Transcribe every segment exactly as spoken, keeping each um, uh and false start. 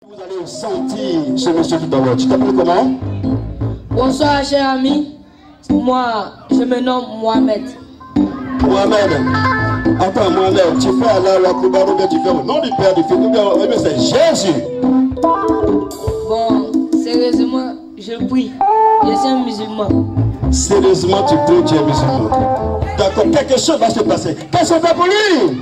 Vous allez sentir ce monsieur tout à l'heure. Tu t'appelles comment? Bonsoir, cher ami. Moi, je me nomme Mohamed. Mohamed. Attends, Mohamed, tu fais Allah, la Koubaro, tu fais au nom du Père, du Fils, du Père, mais c'est Jésus. Bon, sérieusement, je prie. Je suis un musulman. Sérieusement, tu pries, tu es musulman. D'accord, quelque chose va se passer. Qu'est-ce qu'on fait pour lui?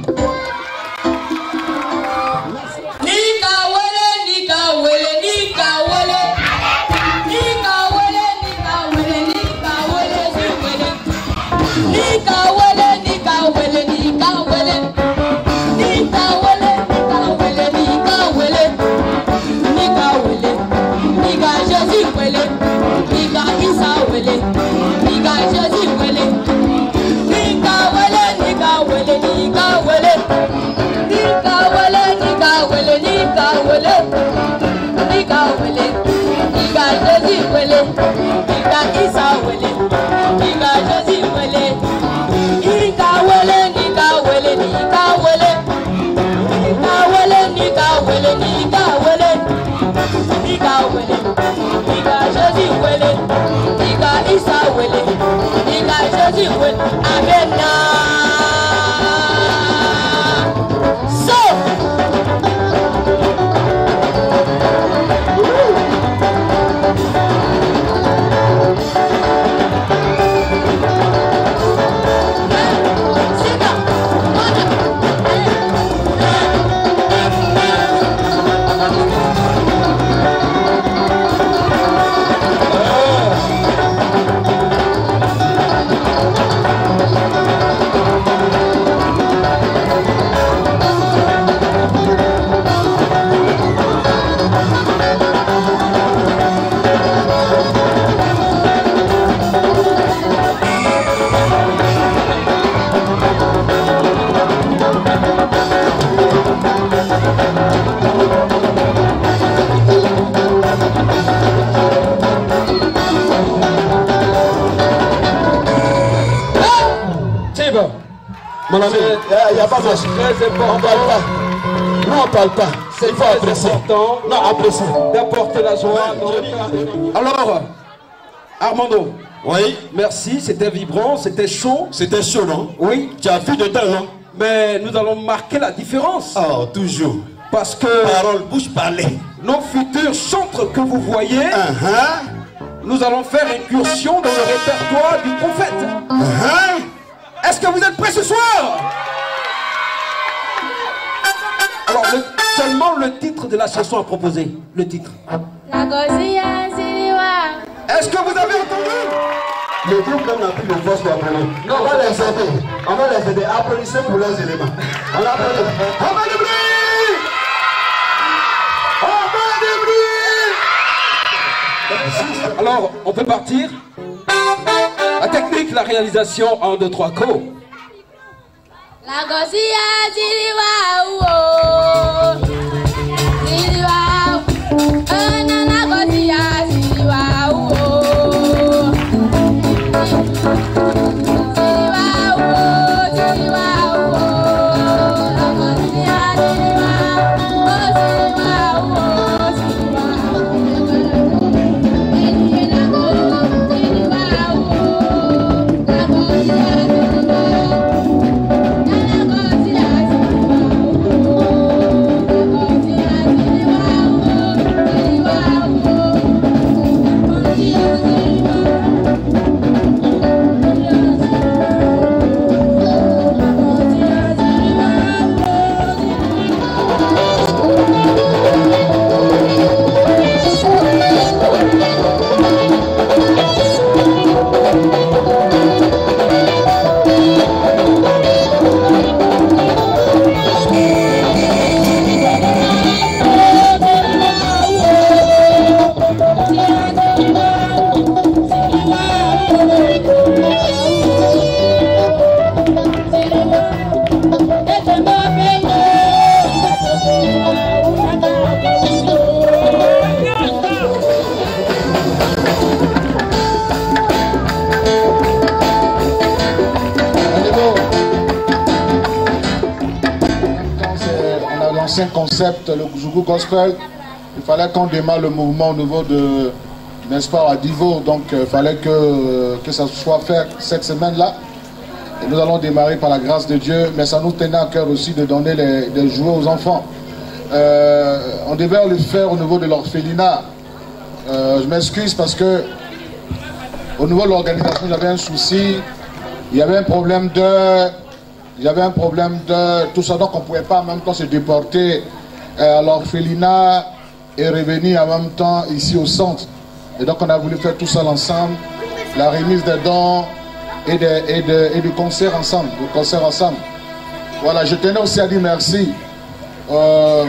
Mon ami, il n'y a pas de chose. On ne parle pas. Non, on ne parle pas. Il faut apprécier. Non, apprécier. D'apporter la joie. Alors, Armando. Oui. Merci, c'était vibrant, c'était chaud. C'était chaud, non? Oui. Tu as vu de temps, non? Mais nous allons marquer la différence. Oh, toujours. Parce que... Parole, bouche, parler. Nos futurs chantres que vous voyez, uh-huh. nous allons faire incursion dans le répertoire du prophète. Uh-huh. Est-ce que vous êtes prêts ce soir? Alors, le, seulement le titre de la chanson à proposer. Le titre. Est-ce que vous avez entendu? Le groupe n'a plus de force pour appeler. Non, on va les aider. On va les aider. Applaudissez pour leurs éléments. On applaudit. On va du bruit! On va du bruit! Alors, on peut partir. La technique, la réalisation, un, deux, trois, go. La gosia diriwa uo diriwa ana la gosia diriwa uo diriwa uo diriwa uo la gosia diriwa uo diriwa uo diriwa diriwa uo diriwa uo la gosia Concept, le Zougou Gospel, il fallait qu'on démarre le mouvement au niveau de, n'est-ce pas, à Divo. Donc il fallait que, que ça soit fait cette semaine-là. Et nous allons démarrer par la grâce de Dieu, mais ça nous tenait à cœur aussi de donner les, des jouets aux enfants. Euh, on devait le faire au niveau de l'orphelinat. Euh, je m'excuse parce que au niveau de l'organisation, j'avais un souci. Il y avait un problème de... Il y avait un problème de... Tout ça, donc on ne pouvait pas en même temps se déporter euh, à l'orphelinat et revenir en même temps ici au centre. Et donc on a voulu faire tout ça ensemble. La remise des dons et, de, et, de, et du concert ensemble. Du concert ensemble. Voilà, je tenais aussi à dire merci euh,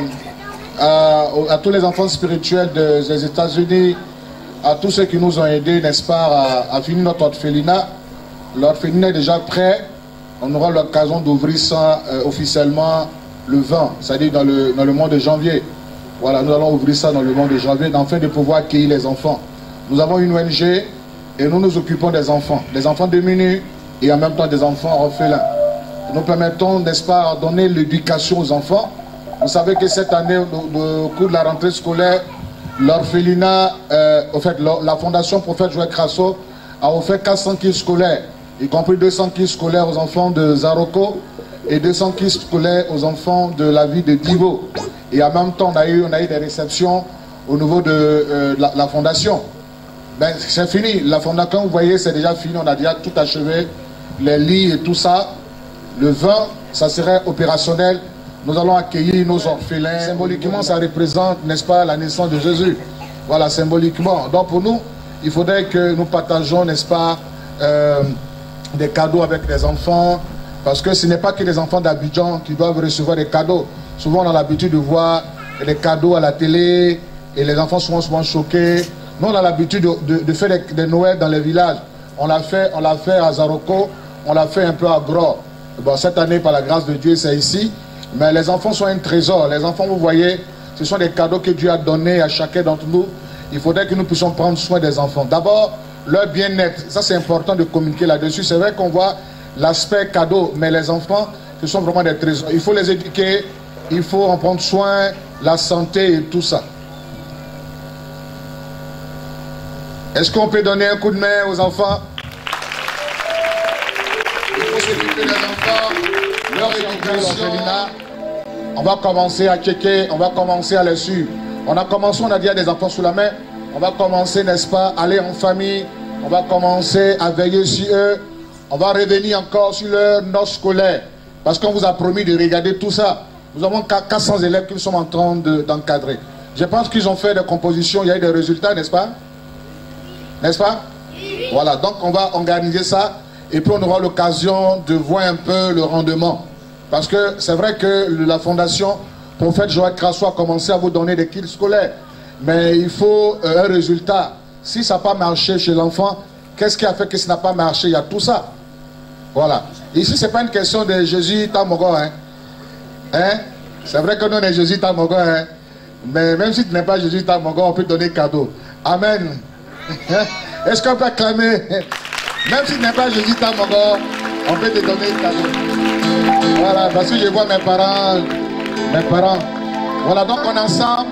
à, à tous les enfants spirituels de, des États-Unis, à tous ceux qui nous ont aidés, n'est-ce pas, à, à finir notre orphelinat. L'orphelinat est déjà prêt. On aura l'occasion d'ouvrir ça euh, officiellement le vingt, c'est-à-dire dans le, dans le mois de janvier. Voilà, nous allons ouvrir ça dans le mois de janvier, afin de pouvoir accueillir les enfants. Nous avons une O N G et nous nous occupons des enfants, des enfants démunis et en même temps des enfants orphelins. Nous permettons, n'est-ce pas, de donner l'éducation aux enfants. Vous savez que cette année, au, au cours de la rentrée scolaire, l'orphelinat, euh, au fait, la Fondation Prophète Joël Crasso a offert quatre cents kits scolaires, y compris deux cents kits scolaires aux enfants de Zaroko et deux cents kits scolaires aux enfants de la ville de Divo. Et en même temps, on a eu, on a eu des réceptions au niveau de euh, la, la fondation. Ben, c'est fini. La fondation, vous voyez, c'est déjà fini. On a déjà tout achevé, les lits et tout ça. Le vingt, ça serait opérationnel. Nous allons accueillir nos orphelins. Symboliquement, ça représente, n'est-ce pas, la naissance de Jésus. Voilà, symboliquement. Donc pour nous, il faudrait que nous partageons, n'est-ce pas, euh, des cadeaux avec les enfants. Parce que ce n'est pas que les enfants d'Abidjan qui doivent recevoir des cadeaux. Souvent, on a l'habitude de voir les cadeaux à la télé et les enfants sont souvent choqués. Nous, on a l'habitude de, de, de faire des, des Noëls dans les villages. On l'a fait, on l'a fait à Zaroko, on l'a fait un peu à Gros. Bon, cette année, par la grâce de Dieu, c'est ici. Mais les enfants sont un trésor. Les enfants, vous voyez, ce sont des cadeaux que Dieu a donnés à chacun d'entre nous. Il faudrait que nous puissions prendre soin des enfants. D'abord, leur bien-être. Ça, c'est important de communiquer là-dessus. C'est vrai qu'on voit l'aspect cadeau, mais les enfants, ce sont vraiment des trésors. Il faut les éduquer, il faut en prendre soin, la santé et tout ça. Est-ce qu'on peut donner un coup de main aux enfants? Il faut s'occuper des enfants, leur éducation. On va commencer à checker, on va commencer à les suivre. On a commencé, on a dit à des enfants sous la main, on va commencer, n'est-ce pas, à aller en famille, on va commencer à veiller sur eux, on va revenir encore sur leur note scolaire, parce qu'on vous a promis de regarder tout ça. Nous avons quatre cents élèves qui sont en train d'encadrer. De, Je pense qu'ils ont fait des compositions, il y a eu des résultats, n'est-ce pas? N'est-ce pas? Voilà, donc on va organiser ça, et puis on aura l'occasion de voir un peu le rendement. Parce que c'est vrai que la fondation Prophète Joël Crasso a commencé à vous donner des kits scolaires. Mais il faut euh, un résultat. Si ça n'a pas marché chez l'enfant, qu'est-ce qui a fait que ça n'a pas marché? Il y a tout ça. Voilà. Ici, ce n'est pas une question de Jésus Tamogo. Hein? Hein? C'est vrai que nous, on est Jésus Tamogo. Hein? Mais même si tu n'es pas Jésus Tamogo, on peut te donner cadeau. Amen. Est-ce qu'on peut acclamer? Même si tu n'es pas Jésus Tamogo, on peut te donner cadeau. Voilà, parce que je vois mes parents. Mes parents. Voilà, donc on est ensemble.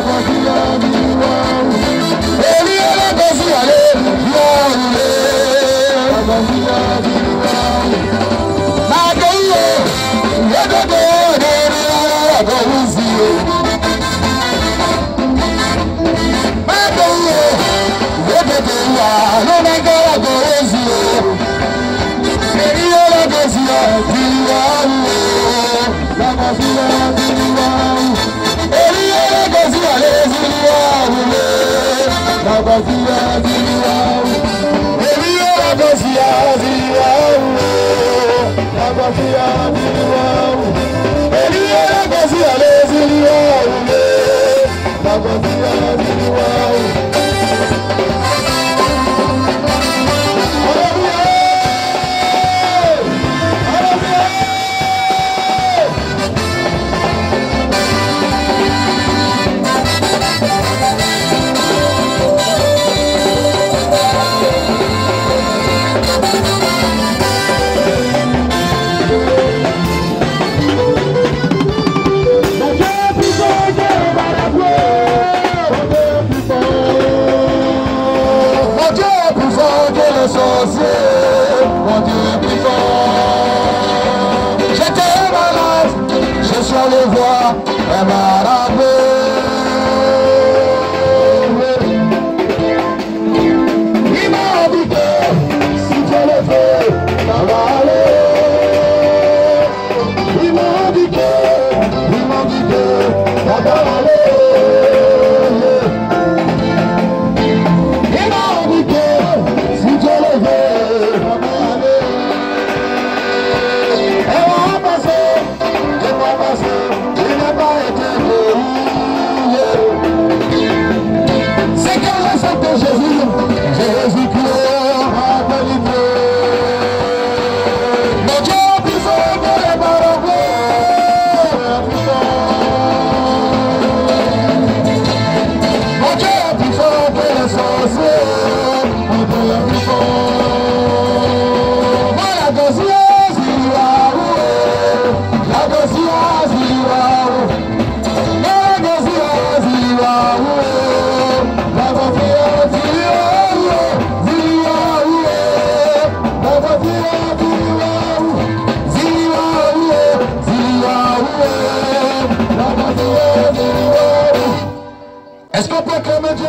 Est-ce qu'on peut acclamer Dieu?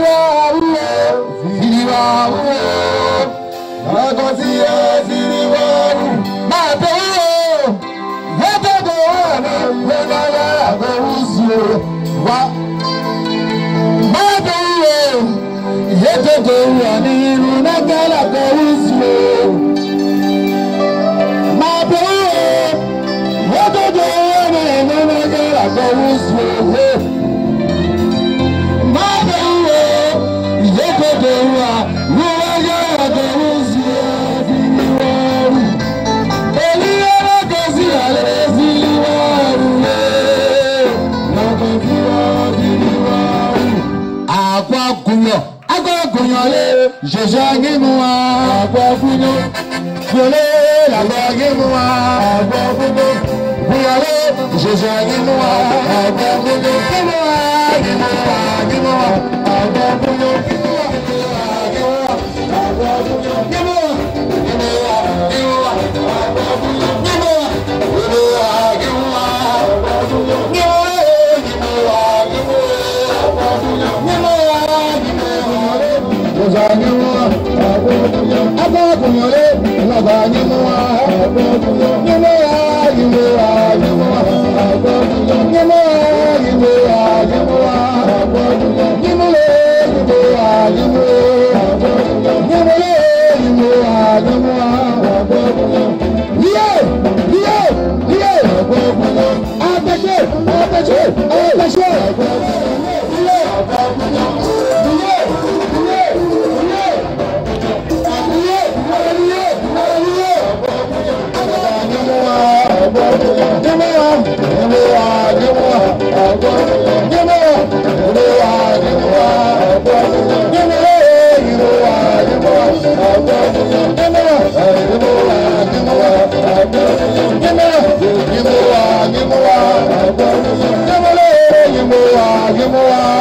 Jésus est moi, Ababuno, Violé, la bague moi, Ababuno, Violé, Jésus est moi, Ababuno, Gimoa, Gimoa, Gimoa, Ababuno, Gimoa, Gimoa, Ababuno, Gimoa, Gimoa, Gimoa, Ababuno, Gimoa, Gimoa, Gimoa, Ababuno, Gimoa, Gimoa, Gimoa, Ababuno, Give me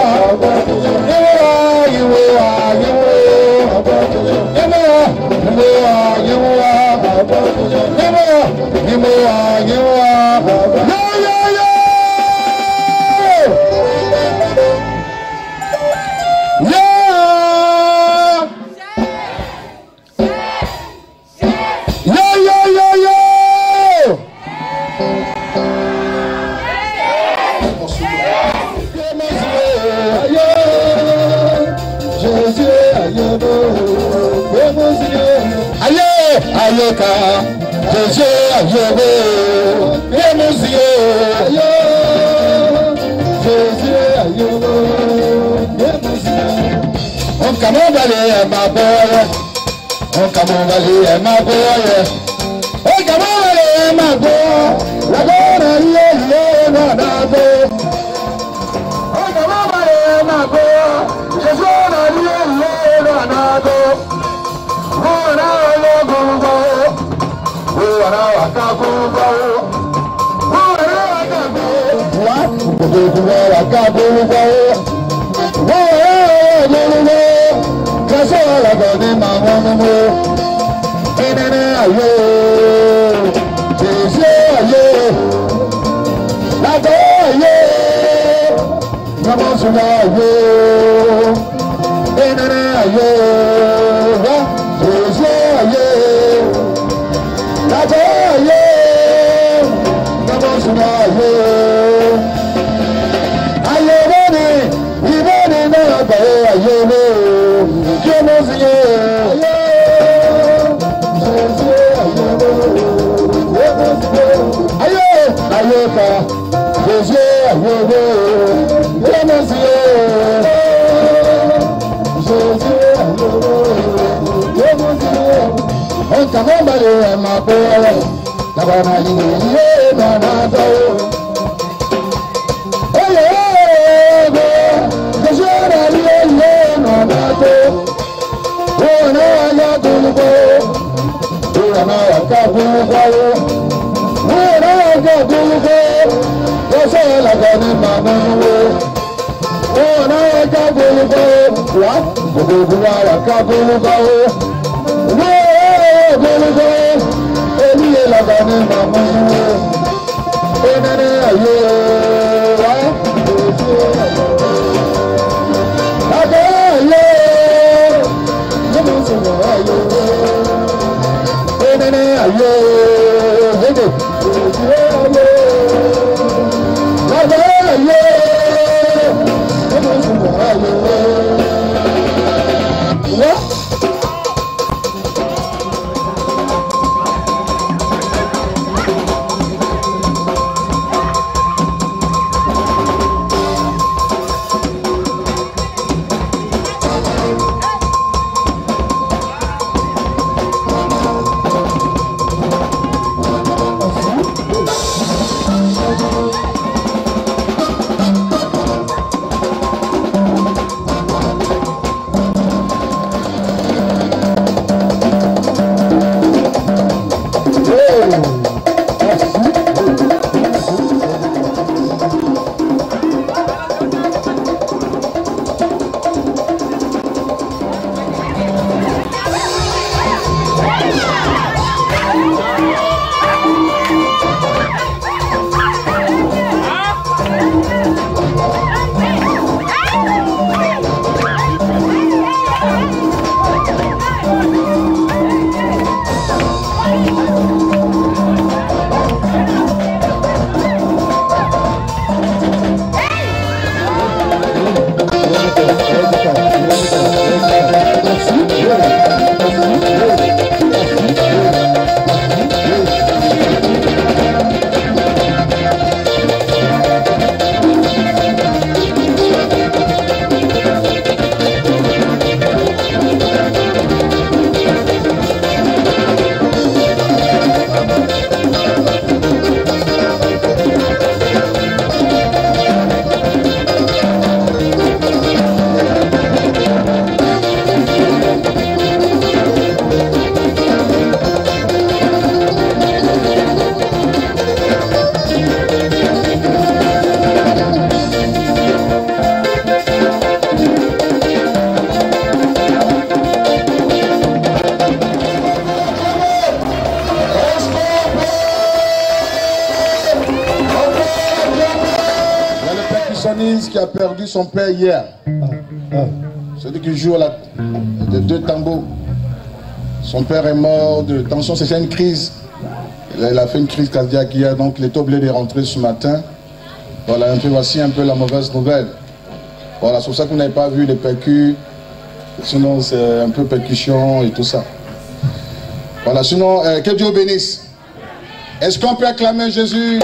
vu son père hier. Celui qui joue à la, de deux tambours. Son père est mort de tension, c'était une crise. Il a fait une crise cardiaque hier, donc il est obligé de rentrer ce matin. Voilà, un peu, voici un peu la mauvaise nouvelle. Voilà, c'est pour ça que vous n'avez pas vu les percus. Sinon, c'est un peu percussion et tout ça. Voilà, sinon, euh, que Dieu bénisse. Est-ce qu'on peut acclamer Jésus?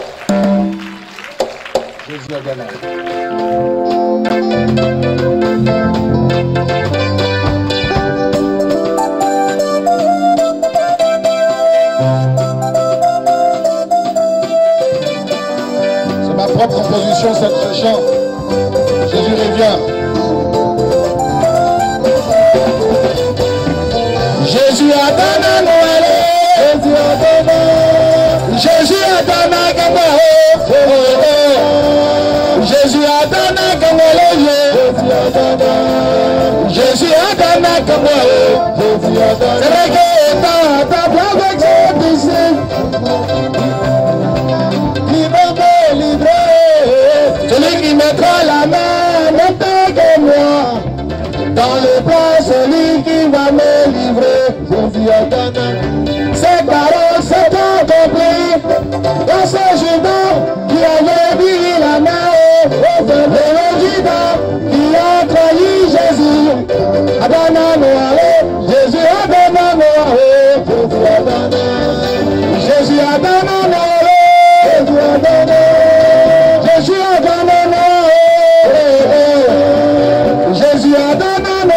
Jésus a gagné. C'est ma propre composition, cette chant. Jésus revient. Jésus a donné Noël. Jésus a donné. Jésus a donné Gamao. Jésus a donné Gamao. Jésus a donné Gamao. C'est vrai que ta ta avec ses disciples qui va me livrer. Celui qui mettra la main ne peut que moi. Dans le plan, celui qui va me livrer, Jésus a donné. Ses paroles sont accomplies. Dans ce Judas qui avait mis la main au peuple de Judas qui a trahi Jésus. A donné Noël, Jésus a donné Noël, Jésus a donné. Jésus a donné Noël, Jésus a donné. Jésus a donné Noël. Jésus a donné.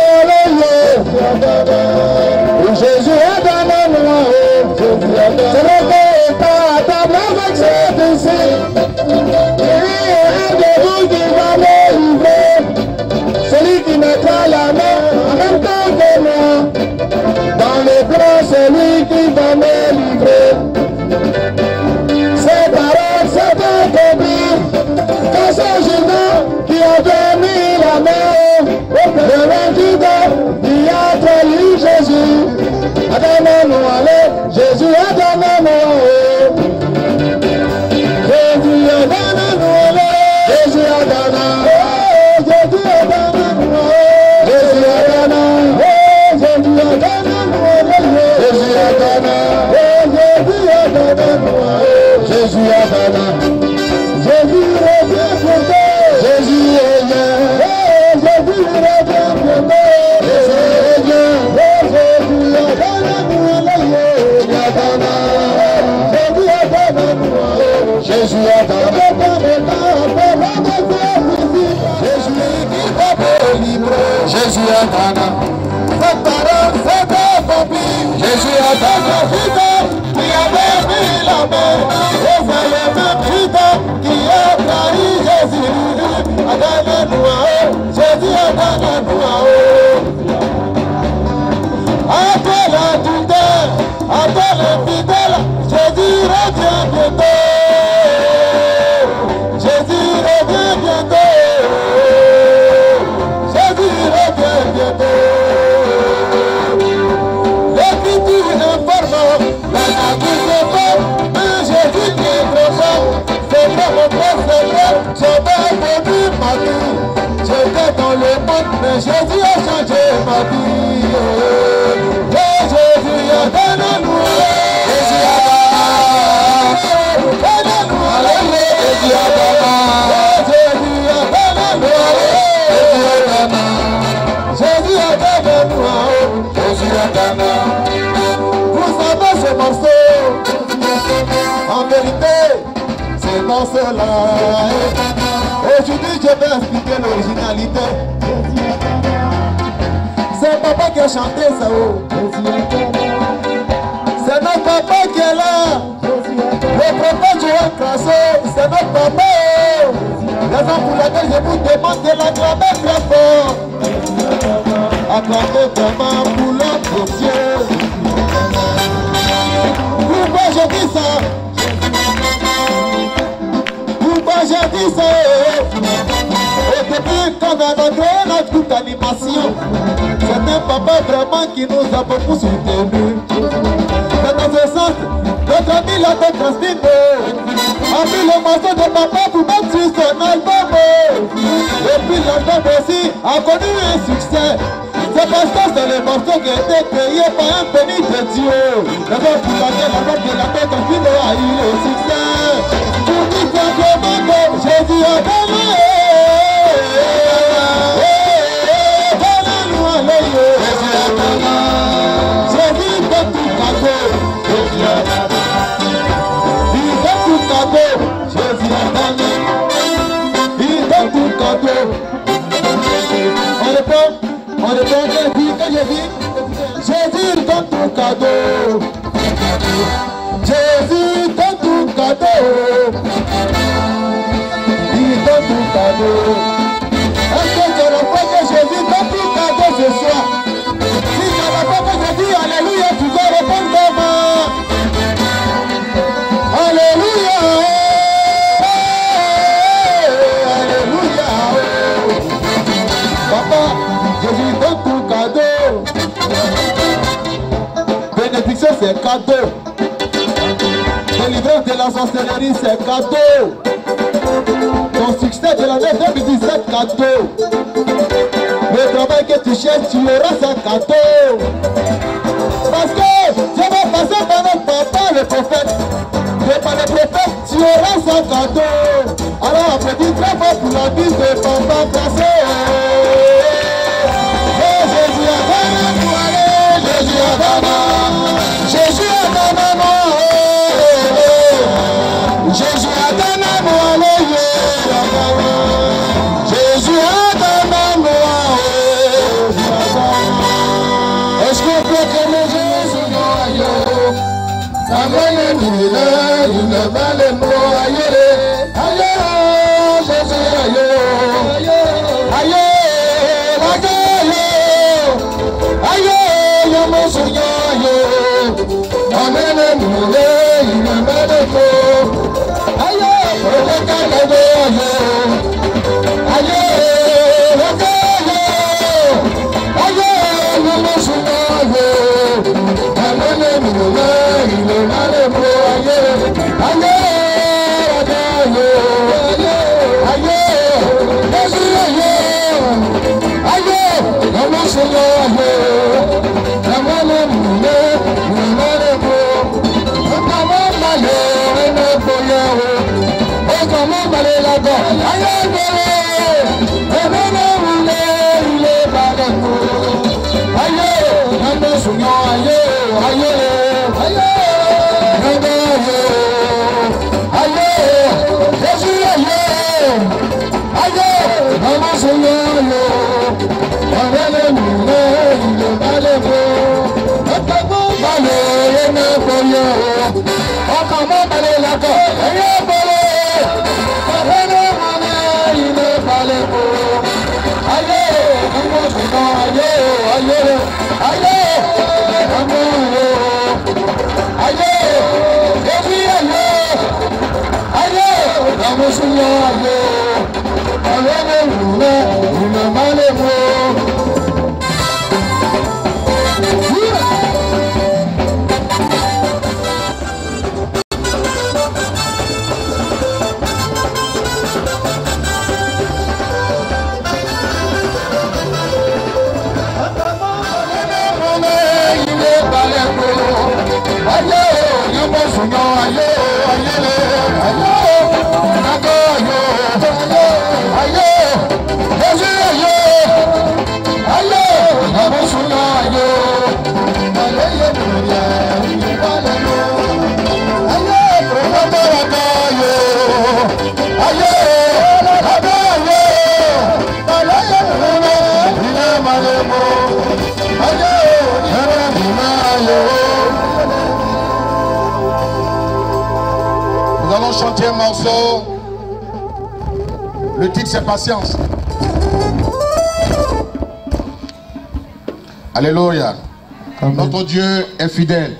Jésus a donné Noël. C'est le Père à table avec ses disciples. Il y a un de vous qui va me livrer. Celui qui mettra la main en même temps que moi. Dans les bras, celui qui va me livrer. Ses paroles sont accomplies. Quand c'est Judas qui avait mis la main devant Judas qui a trahi Jésus. A donné Noël, Jésus a donné Noël. Jésus a donné Noël, Jésus a donné. Jésus a donné Noël, Jésus a donné. Jésus a donné Noël, Jésus a donné. Jésus a donné Noël, Jésus a donné. Jésus revient bientôt. Jésus est là. Jésus revient bientôt. Jésus revient. Jésus a donné. Jésus a donné. Jésus qui va me livrer. Jésus a donné. Cette parole s'est accomplie. Jésus a donné. Judas qui avait mis la main. Et c'est le même Judas qui a trahi Jésus. A donné Noël. Jésus a donné Noël. Après l'adultère, après l'infidèle, Jésus revient bientôt. Jésus revient bientôt. Jésus revient bientôt. L'écriture informe, la nature n'est pas, mais Jésus qui est présent. C'est vrai, mon frère, c'est vrai, j'avais perdu ma vie. J'étais dans le monde, mais Jésus a changé ma vie. Jésus a donné Noël. Jésus a donné Noël. Jésus a donné. Jésus a donné Noël. Jésus a donné Noël. Jésus a donné. Vous savez ce morceau, en vérité, ce morceau-là. Aujourd'hui, je vais expliquer l'originalité. C'est papa qui a chanté ça. Oh. C'est notre papa qui est là. Le prophète Joël Crasso, c'est notre papa. Raison pour laquelle je vous demande de l'acclamer très fort. Acclamez vraiment pour notre Dieu. Pourquoi je dis ça? Pourquoi je dis ça? Au début, quand on a créé notre groupe d'animation, c'est un papa vraiment qui nous a beaucoup soutenus. Dans ce sens, notre ami l'a transmis a pris le morceau de papa pour mettre sur son album. Et puis l'album aussi a connu un succès. C'est parce que c'est le morceau qui a été créé par un béni de Dieu. D'abord pour laquelle l'album de la paix confine a eu le succès. Pour dire simplement que Jésus a donné. Jésus donne tout cadeau. Il donne tout cadeau. Jésus a donné. Il donne tout cadeau. On répond, on répond, j'ai dit que j'ai dit. Jésus donne tout cadeau. Jésus donne tout cadeau. Il donne tout cadeau. Est-ce que c'est la fois que Jésus donne tout cadeau ce soir? Si c'est la fois que je dis Alléluia, tu dois répondre comment? Alléluia. Alléluia. Papa, Jésus donne tout cadeau. Bénédiction, c'est cadeau. Délivrance de la sorcellerie, c'est cadeau. Ton succès de l'année deux mille dix-sept, cadeau. Le travail que tu cherches, tu auras ce cadeau. Parce que Dieu va passer par notre papa, le prophète. Et par le prophète, tu auras ce cadeau. Alors applaudis très fort pour la vie de papa placé. Oh, Jésus a donné pour aller, Jésus a donné. Jésus a donné moi. Jésus a donné moi. Jésus a donné moi. Est-ce qu'on peut que Jésus aïe? Amen, il est, il est mal et moi aïe. Aïe, Jésus aïe. Aïe, aïe, aïe, aïe, mon Seigneur aïe. Amen, il est, il est mal et moi. Aïe, le Canada aïe. Aïe, Nous allons chanter un morceau. Le titre c'est Patience. Alléluia. Amen. Notre Dieu est fidèle.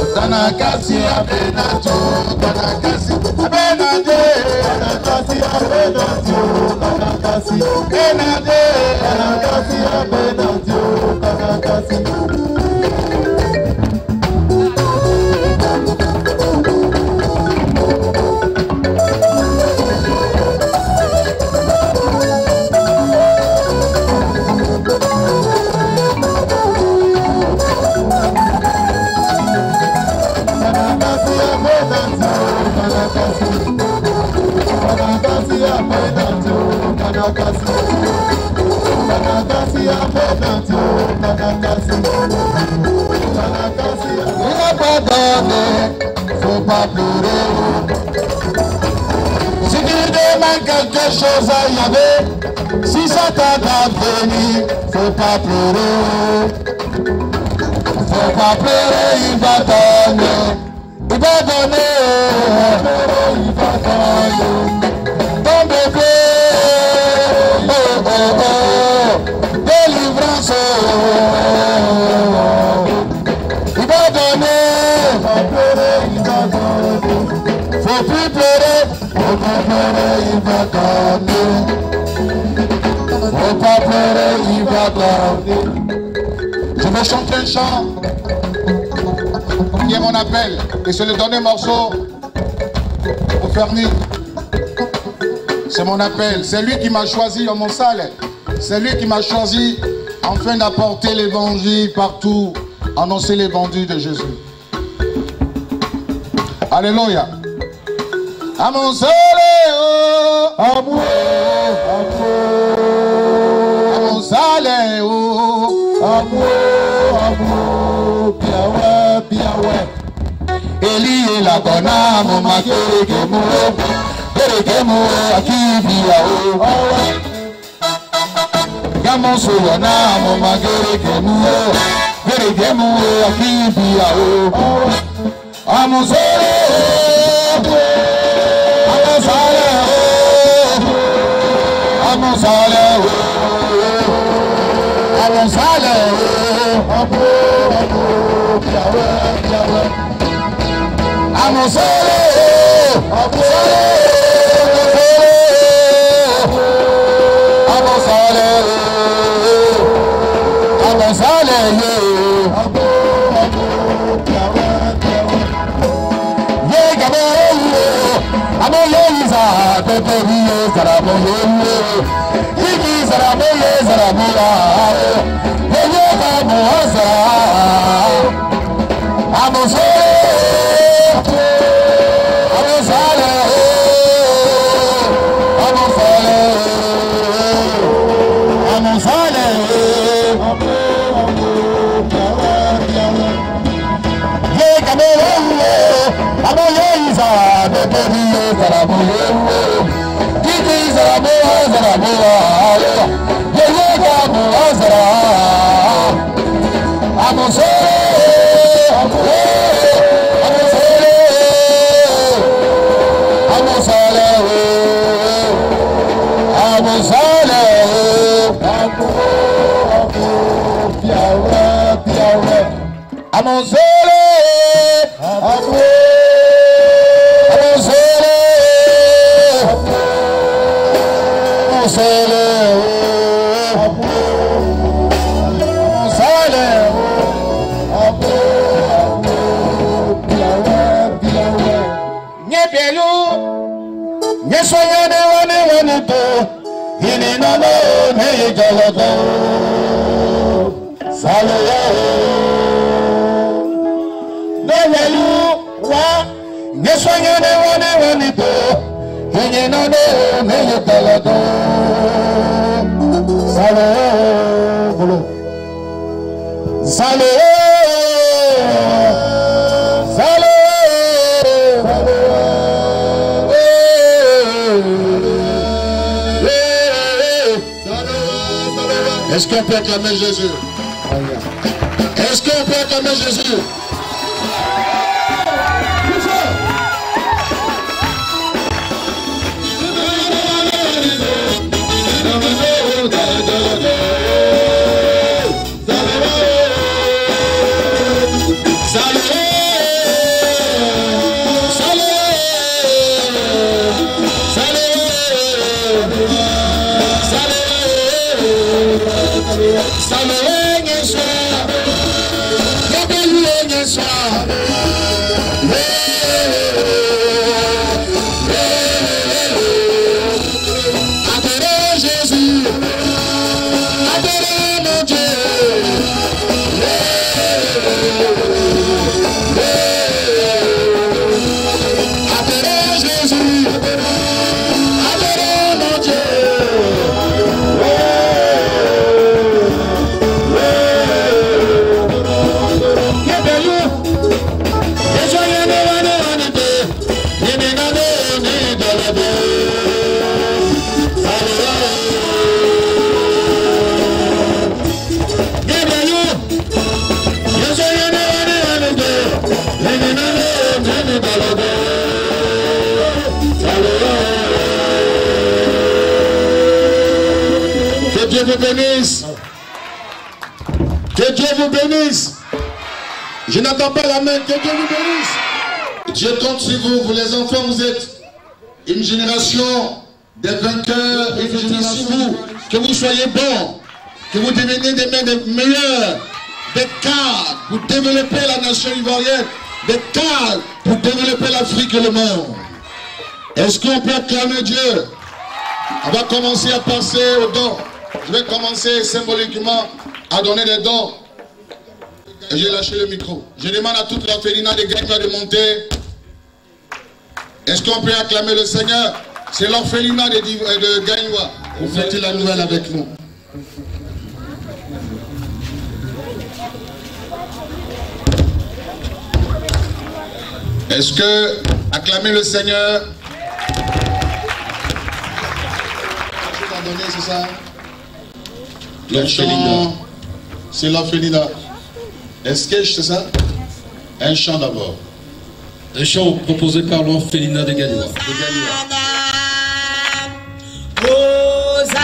Tanakasi abenatu, tanakasi abenade, tanakasi abenatu, tanakasi abenade, tanakasi abenatu, tanakasi. Faut pas pleurer. Si tu demandes quelque chose à Yahvé, si ça t'a venu, faut pas pleurer. Faut pas pleurer, il va donner. Il va donner. Il va donner. Ton bébé. Oh oh oh. Délivrance. Il va donner. Faut plus pleurer, faut pas pleurer, il va donner. Faut pas pleurer, il va donner. Je vais chanter un chant qui est mon appel. Et c'est le dernier morceau pour faire nuit. C'est mon appel. C'est lui qui m'a choisi dans mon salle. C'est lui qui m'a choisi afin d'apporter l'évangile partout, annoncer l'évangile de Jésus. Alléluia. Amonsaleo, amour, amour, amonsaleo, amour, amour, piawe, piawe. Eli la bona mama kerekemo, kerekemo akibiao. Yamonso na mama kerekemo, kerekemo akibiao. Amonsaleo. Amonsaleo, Amonsaleo, amour, amour, piawe, piawe. Amonsaleo, Amonsaleo, Amonsaleo, amour, amour, piawe, piawe. Ye gamelo, amoyeza, peperie, zaramoyele. Iki zaramoye, zaramola. Ye gamoza. Amonsaleo, Amonsaleo, Amonsaleo, Amonsaleo, amour, amour, piawe, piawe. Ye gamelo, amoyeza, peperie, zaramoyele. Iki zaramoye, zaramola. Ye gamoza. Amonsaleo, Amonsaleo, Amonsaleo, amour, amour, piawe, piawe. Amonsaleo, amour, Amonsaleo, Amonsaleo, Amonsaleo. Nyepelu, nyesonyane wane wane to, ini nalo neye jaloto, salaya. Nyepelu wa, nyesonyane wane wane to, ini nalo neye jaloto, salaya. Salaya, salaya. Est-ce qu'on peut acclamer Jésus? Est-ce qu'on peut acclamer Jésus? Salut! Dieu vous bénisse. Que Dieu vous bénisse. Je n'attends pas la main. Que Dieu vous bénisse. Dieu compte sur vous. Vous les enfants, vous êtes une génération des vainqueurs. Et je dis sur vous que vous soyez bons. Que vous deveniez des mains des meilleurs. Des cadres pour développer la nation ivoirienne. Des cadres pour développer l'Afrique et le monde. Est-ce qu'on peut acclamer Dieu? On va commencer à passer aux dons. Je vais commencer symboliquement à donner des dons. Et j'ai lâché le micro. Je demande à toute l'orphelinat de Gagnoua de monter. Est-ce qu'on peut acclamer le Seigneur? C'est l'orphelinat de, de Gagnoua. Vous faites la nouvelle avec nous. Est-ce que acclamer le Seigneur? C'est ça? Le chant, c'est l'orphelinat. Est-ce que c'est ça? Un chant d'abord. Un chant proposé par l'orphelinat de Gagnoua. Hosanna,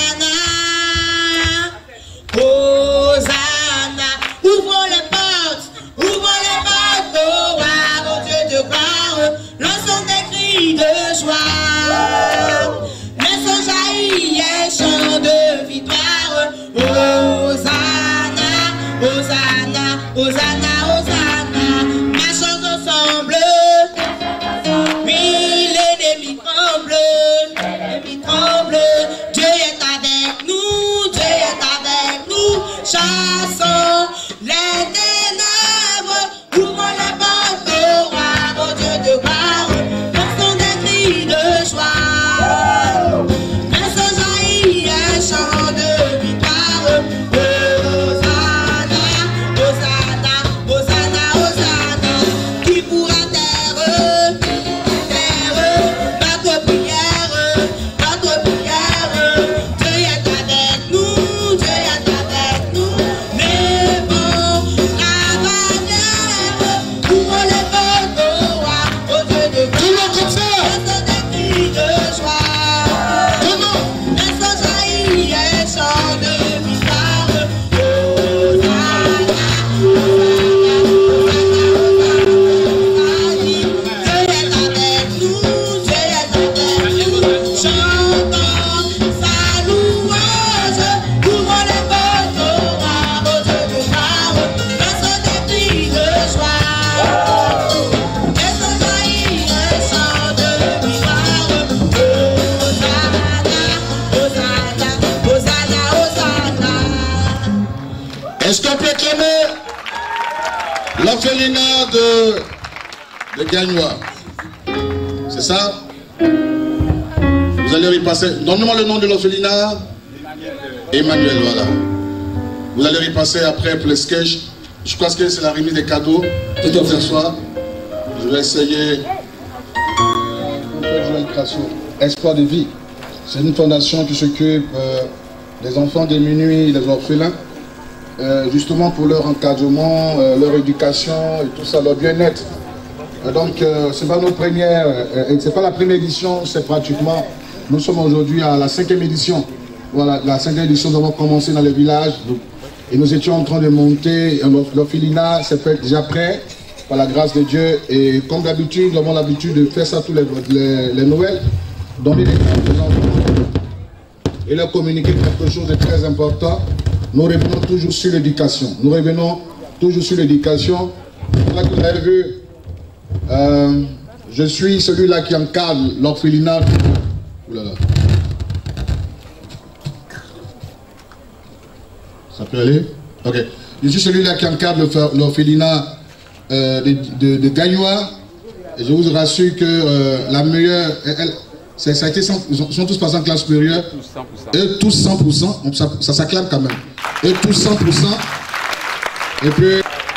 Hosanna, ouvrons les portes, ouvrons les portes, oh roi, mon Dieu de gloire, lançons des cris de joie. Chant de victoire, Hosanna, Hosanna, Hosanna, Hosanna, marchons ensemble, oui, l'ennemi tremble, l'ennemi tremble, Dieu est avec nous, Dieu est avec nous, chassons les ténèbres, ouvrons les portes, oh roi, mon Dieu de gloire, lançons des cris de joie. Chant de victoire, Hosanna, Hosanna, Hosanna, Hosanna, qui pourra taire, taire notre prière, notre prière, Dieu est avec nous, Dieu est avec nous, les bons, la bannière, ouvrons les portes, oh roi, au Dieu de gloire, laissons des cris de joie. Chant de victoire, Hosanna, Dieu est avec nous, Dieu est avec nous, chantons sa louange, ouvrons les portes, oh roi, au Dieu de gloire, laissons des cris de joie, laissons jaillir un chant de victoire, Hosanna, Hosanna. Est-ce qu'on peut acclamer l'orphelinat de, de Gagnoua? C'est ça? Vous allez y passer. Donne-moi le nom de l'orphelinat. Emmanuel, voilà. Vous allez y passer après pour le sketch. Je crois que c'est la remise des cadeaux. Tout à fait soir. Je vais essayer. Espoir de vie. C'est une fondation qui s'occupe euh, des enfants démunis, des orphelins. Euh, justement pour leur encadrement, euh, leur éducation et tout ça, leur bien-être. Euh, donc euh, c'est pas notre première, euh, c'est pas la première édition, c'est pratiquement, nous sommes aujourd'hui à la cinquième édition. Voilà, la cinquième édition, nous avons commencé dans les villages et nous étions en train de monter, l'orphelinat s'est fait déjà prêt par la grâce de Dieu et comme d'habitude, nous avons l'habitude de faire ça tous les, les, les Noëls, donner des cadeaux aux enfants et leur communiquer quelque chose de très important. Nous revenons toujours sur l'éducation. Nous revenons toujours sur l'éducation. Là que vous avez vu, euh, je suis celui-là qui encadre l'orphelinat. Ça peut aller? Ok. Je suis celui-là qui encadre l'orphelinat euh, de, de, de Gagnoua. Et je vous rassure que euh, la meilleure... Elle, ça a été cent, ils sont tous passés en classe supérieure. Et tous cent pour cent. Ça, ça s'acclame quand même. Et tous cent pour cent. Et puis...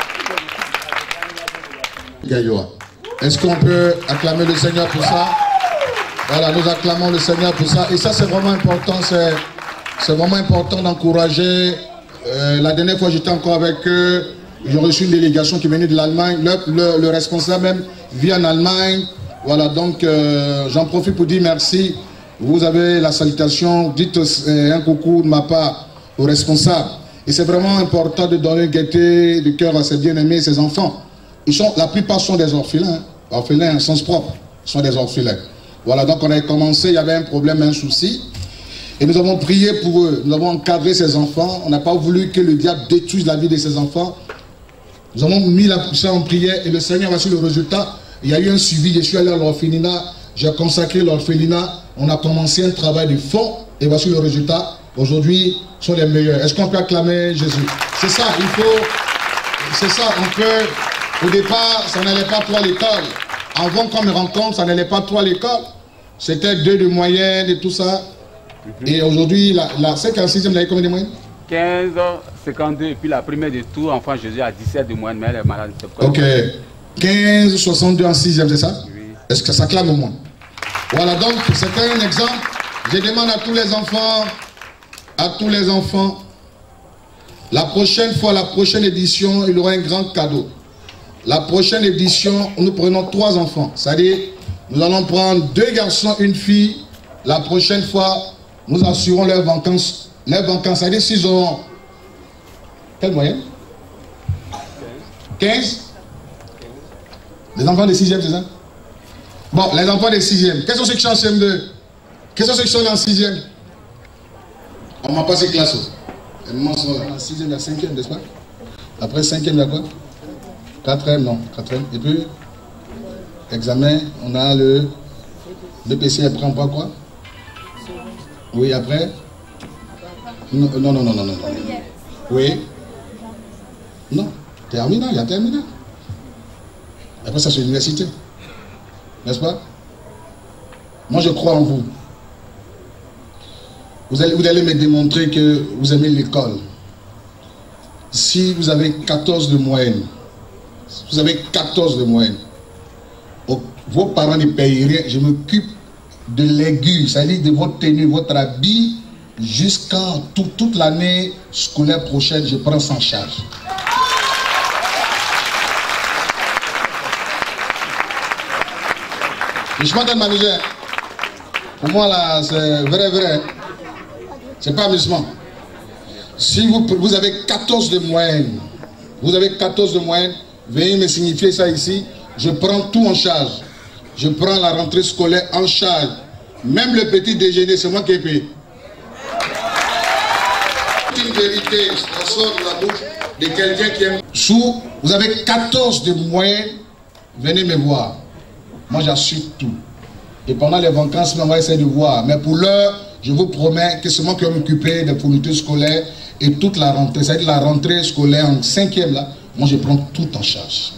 Gagnoua. Est-ce qu'on peut acclamer le Seigneur pour ça? Voilà, nous acclamons le Seigneur pour ça. Et ça, c'est vraiment important. C'est vraiment important d'encourager. Euh, la dernière fois, j'étais encore avec eux. J'ai reçu une délégation qui venait de l'Allemagne. Le, le, le responsable même vit en Allemagne. Voilà, donc euh, j'en profite pour dire merci Vous avez la salutation, dites euh, un coucou de ma part aux responsables. Et c'est vraiment important de donner gaieté de cœur à ses bien-aimés et ses enfants. Ils sont, la plupart sont des orphelins, orphelins en sens propre, sont des orphelins. Voilà, donc on a commencé, il y avait un problème, un souci. Et nous avons prié pour eux, nous avons encadré ces enfants. On n'a pas voulu que le diable détruise la vie de ces enfants. Nous avons mis la poussière en prière et le Seigneur a su le résultat. Il y a eu un suivi, je suis allé à l'orphelinat, j'ai consacré l'orphelinat. On a commencé un travail de fond et voici le résultat. Aujourd'hui, sont les meilleurs. Est-ce qu'on peut acclamer Jésus? C'est ça, il faut... C'est ça, on peut... Au départ, ça n'allait pas trop à l'école. Avant qu'on me rencontre, ça n'allait pas trop à l'école. C'était deux de moyenne et tout ça. Et aujourd'hui, la, la cinquième, sixième, vous avez combien de moyenne? quinze, cinquante-deux, et puis la première de tout, enfant Jésus a dix-sept de moyenne, mais elle est malade. Ok. quinze, soixante-deux en sixième, c'est ça? Oui. Est-ce que ça clame au moins? Voilà, donc c'était un exemple. Je demande à tous les enfants, à tous les enfants, la prochaine fois, la prochaine édition, il y aura un grand cadeau. La prochaine édition, nous prenons trois enfants. C'est-à-dire, nous allons prendre deux garçons, une fille. La prochaine fois, nous assurons leurs vacances. Leurs vacances, c'est-à-dire s'ils auront... Quelle moyenne? quinze. Les enfants de sixième, c'est ça? Bon, les enfants de sixième. Quels sont ceux qui sont en C M deux? Quels sont ceux qui sont en sixième? On m'a passé classe. Les mamans sont en sixième, il y a cinquième, n'est-ce pas? Après cinquième, il y a quoi? Quatrième, non. Quatrième. Et puis, examen, on a le... Le P C, après on prend quoi? Oui, après? Non, non, non, non, non, non. Oui? Non. Terminal, il y a terminal. Après ça, c'est l'université. N'est-ce pas? Moi, je crois en vous. Vous allez, vous allez me démontrer que vous aimez l'école. Si vous avez quatorze de moyenne, vous avez quatorze de moyenne, vos parents ne payent rien, je m'occupe de l'aiguille, c'est-à-dire de votre tenue, votre habit, jusqu'en tout, toute l'année scolaire prochaine, je prends ça en charge. Je m'entends de m'amuser. Pour moi, là, c'est vrai, vrai. C'est pas amusement. Si vous, vous avez quatorze de moyenne, vous avez quatorze de moyenne, veuillez me signifier ça ici. Je prends tout en charge. Je prends la rentrée scolaire en charge. Même le petit déjeuner, c'est moi qui ai payé. Une vérité, ça sort de la bouche de quelqu'un qui aime. Sous, vous avez quatorze de moyenne, venez me voir. Moi, j'assure tout. Et pendant les vacances, on va essayer de voir. Mais pour l'heure, je vous promets que c'est moi qui vais m'occuper des fournitures scolaires et toute la rentrée. C'est-à-dire la rentrée scolaire en cinquième, là, moi, je prends tout en charge.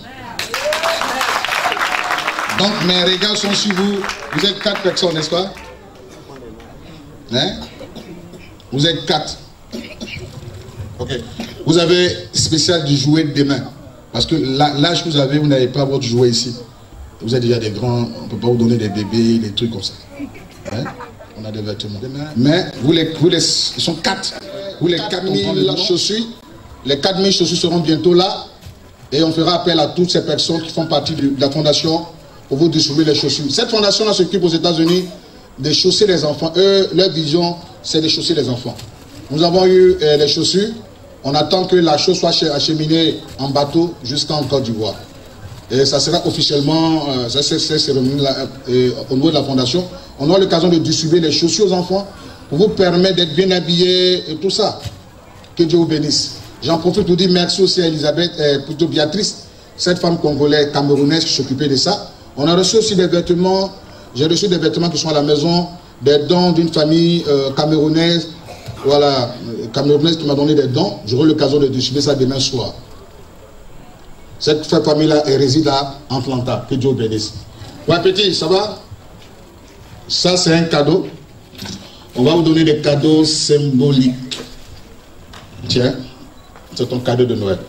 Donc, mes regards sont sur vous. Vous êtes quatre personnes, n'est-ce pas? Hein? Vous êtes quatre. Ok. Vous avez spécial du jouet demain. Parce que l'âge que vous avez, vous n'avez pas votre jouet ici. Vous êtes déjà des grands, on ne peut pas vous donner des bébés, des trucs comme ça. Hein? On a des vêtements. Mais vous les, vous les, ils sont quatre. Vous les quatre mille chaussures, les quatre mille chaussures seront bientôt là. Et on fera appel à toutes ces personnes qui font partie de la fondation pour vous distribuer les chaussures. Cette fondation-là s'occupe aux États-Unis de chausser les enfants. Eux, leur vision, c'est de chausser les enfants. Nous avons eu euh, les chaussures. On attend que la chose soit acheminée en bateau jusqu'en Côte d'Ivoire. Et ça sera officiellement, euh, ça c'est cérémonie là, euh, au niveau de la fondation. On aura l'occasion de distribuer les chaussures aux enfants pour vous permettre d'être bien habillés et tout ça. Que Dieu vous bénisse. J'en profite pour dire merci aussi à Elisabeth, euh, plutôt Béatrice, cette femme congolaise, camerounaise qui s'occupait de ça. On a reçu aussi des vêtements, j'ai reçu des vêtements qui sont à la maison, des dons d'une famille euh, camerounaise, voilà, camerounaise qui m'a donné des dons. J'aurai l'occasion de distribuer ça demain soir. Cette famille-là, elle réside à Atlanta. Que Dieu bénisse. Ouais, petit, ça va? Ça, c'est un cadeau. On va vous donner des cadeaux symboliques. Tiens, c'est ton cadeau de Noël.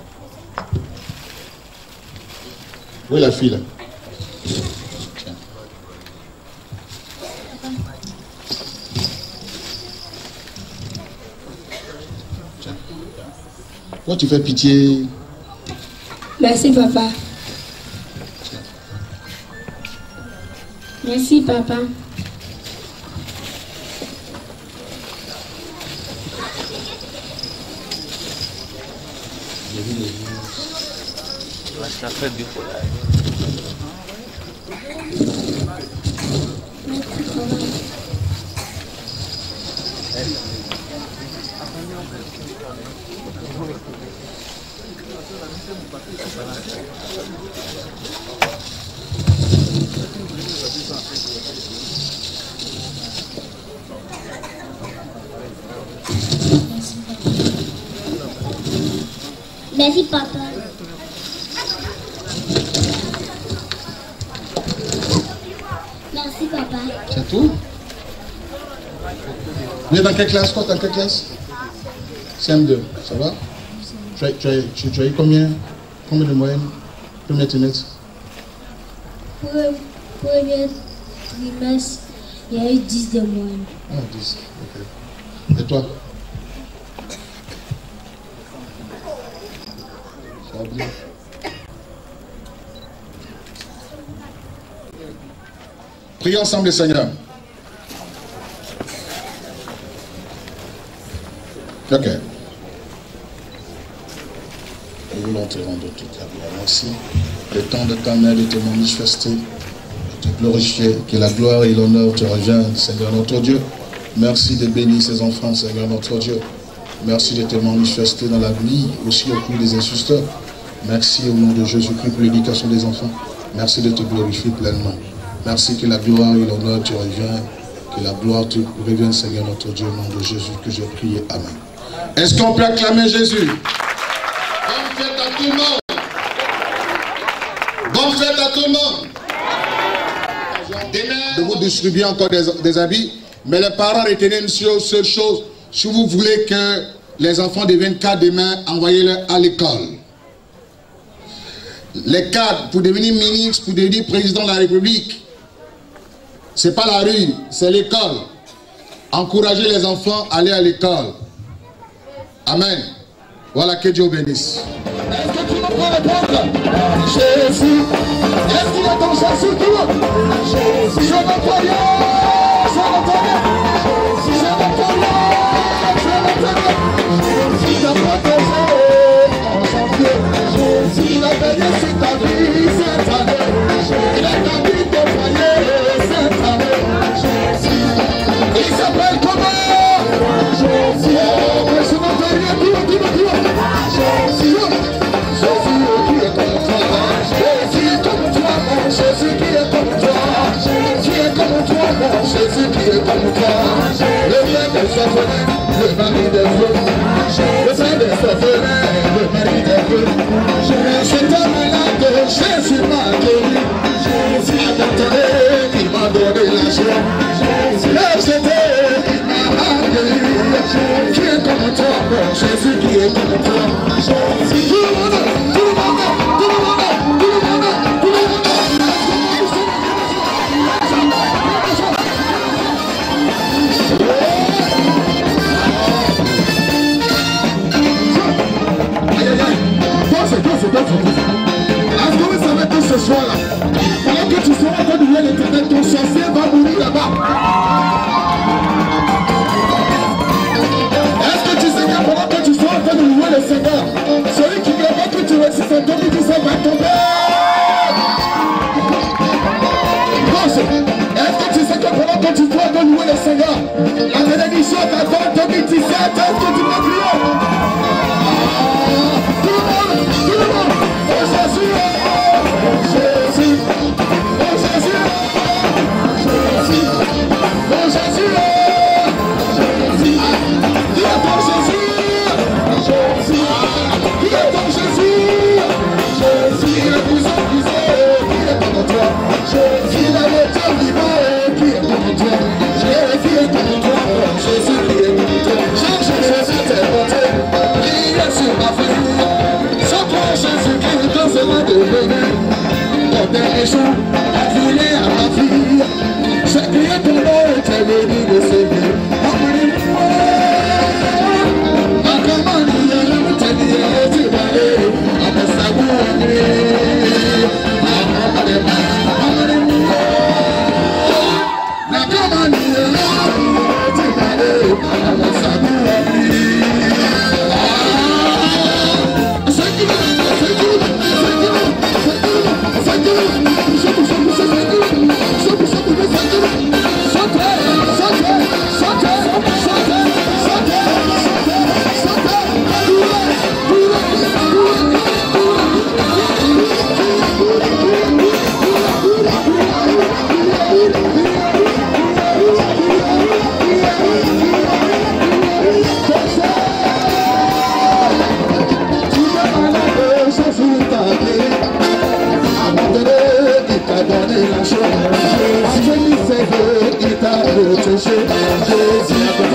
Où est la fille, là? Tiens. Tiens. Pourquoi tu fais pitié? Merci, papa. Merci, papa. Ça fait deux fois. Merci papa. Merci papa. C'est tout? Vous êtes dans quelle classe, toi? Dans quelle classe? C M deux, ça va? Tu as, tu as, tu, tu as eu combien? Combien de moyenne? Premier trimestre? Pour le premier trimestre, il y a eu dix de moyenne. Ah, dix, ok. Et toi? Ça va bien? Prions ensemble le Seigneur. Ok. Nous voulons te rendre toute la gloire. Merci. Le temps de ta mère de te manifester, de te glorifier. Que la gloire et l'honneur te reviennent, Seigneur notre Dieu. Merci de bénir ces enfants, Seigneur notre Dieu. Merci de te manifester dans la vie, aussi au cours des insulteurs. Merci au nom de Jésus-Christ pour l'éducation des enfants. Merci de te glorifier pleinement. Merci que la gloire et l'honneur te reviennent. Que la gloire te revienne, Seigneur notre Dieu, au nom de Jésus que j'ai prié. Amen. Est-ce qu'on peut acclamer Jésus? Bonne fête à tout le monde. Bonne fête à tout le monde. Demain, de vous distribuer encore des, des habits. Mais les parents, retenez une seule, seule chose. Si vous voulez que les enfants deviennent cadres demain, envoyez-les à l'école. Les cadres, pour devenir ministre, pour devenir président de la République, ce n'est pas la rue, c'est l'école. Encouragez les enfants à aller à l'école. Amen. Voilà, que Dieu bénisse. Est-ce que tu me prends le prendre? Jésus. Est-ce qu'il y a ton Jésus qui va? Jésus. Je n'entends rien. Je n'entends rien. Je n'entends rien. Je n'entends rien. Il a protégé en janvier. Il a veillé sur ta vie cette année. Il a gardé ton foyer cette année. Il s'appelle comment? Jésus. Je n'entends rien. Dis-moi, dis-moi, dis-moi. Jésus. Jésus qui est comme toi. Jésus est comme toi. Jésus qui est comme toi. Jésus est comme toi. Jésus qui est comme toi. Le Père des orphelins, le mari des feux. Le Père des orphelins, le mari des feux. J'étais malade, Jésus m'a guéri. Jésus a donné, il m'a donné la joie. Là j'étais, il m'a guéri. Qui est comme toi, Jésus qui est comme toi. Jésus, tout le monde, tout le monde, tout le monde, tout le monde, tout le monde. Est-ce que vous savez que ce soir-là, pendant que tu seras en train de louer l'Éternel, ton sorcier va mourir là-bas? Est-ce que tu sais que pendant que tu seras en train de louer le Seigneur, celui qui verra que tu réussisses en deux mille dix-sept va tomber? Est-ce que tu sais que pendant que tu seras en train de louer le Seigneur, la bénédiction t'attend en deux mille dix-sept? Est-ce que tu vas crier? Jésus, oh Jésus, Jésus, oh Jésus, Jésus, qui est ton Jésus, Jésus, qui est ton Jésus, Jésus, il est puissant, puissant, qui est comme toi, Jésus, il est le Dieu vivant, qui est comme toi, Jésus, qui est comme toi, Jésus, qui est comme toi, Jésus, Jésus, t'es porté, il est sur ma famille, sans toi, Jésus, qui est dans ce monde devenu. Mon dernier jour, a voulu à ma vie. J'ai crié ton nom et t'es venu de Seigneur. Ma commande, t'es lié, tu vas aller. À mon sabot, à mon malema, la commande, tu vas aller. À mon sabot, c'est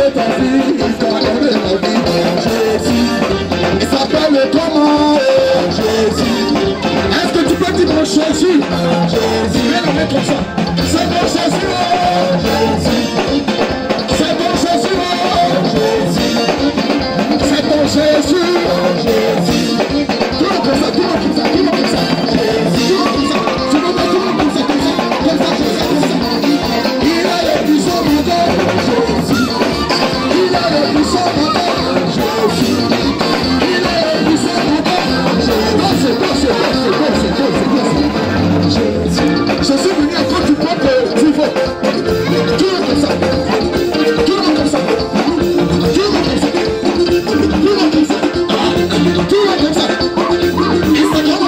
donné ta vie, il t'a donné la vie. Jésus, il s'appelle comment? Jésus. Est-ce que tu peux dire mon Jésus? Jésus, viens la mettre comme ça. C'est mon Jésus, oh Jésus. C'est mon Jésus, oh Jésus. C'est ton Jésus, oh Jésus. Tout le monde comme ça, tout le monde comme ça, tout le monde comme ça. Jésus, tout le monde comme ça, tout le monde comme ça, comme ça, comme ça, comme ça, comme ça. Il a le puissant moteur, Jésus. Il a le puissant moteur, Jésus. Il a le puissant moteur, Jésus. Non, c'est bon, c'est bon, c'est bon, c'est bon, c'est bon, c'est bon. Jésus. Je suis venu à cause du peuple vivant. Tout le monde comme ça. Tout le monde comme ça. Tout le monde comme ça. Tout le monde comme ça. Tout le monde comme ça. Il fait comment?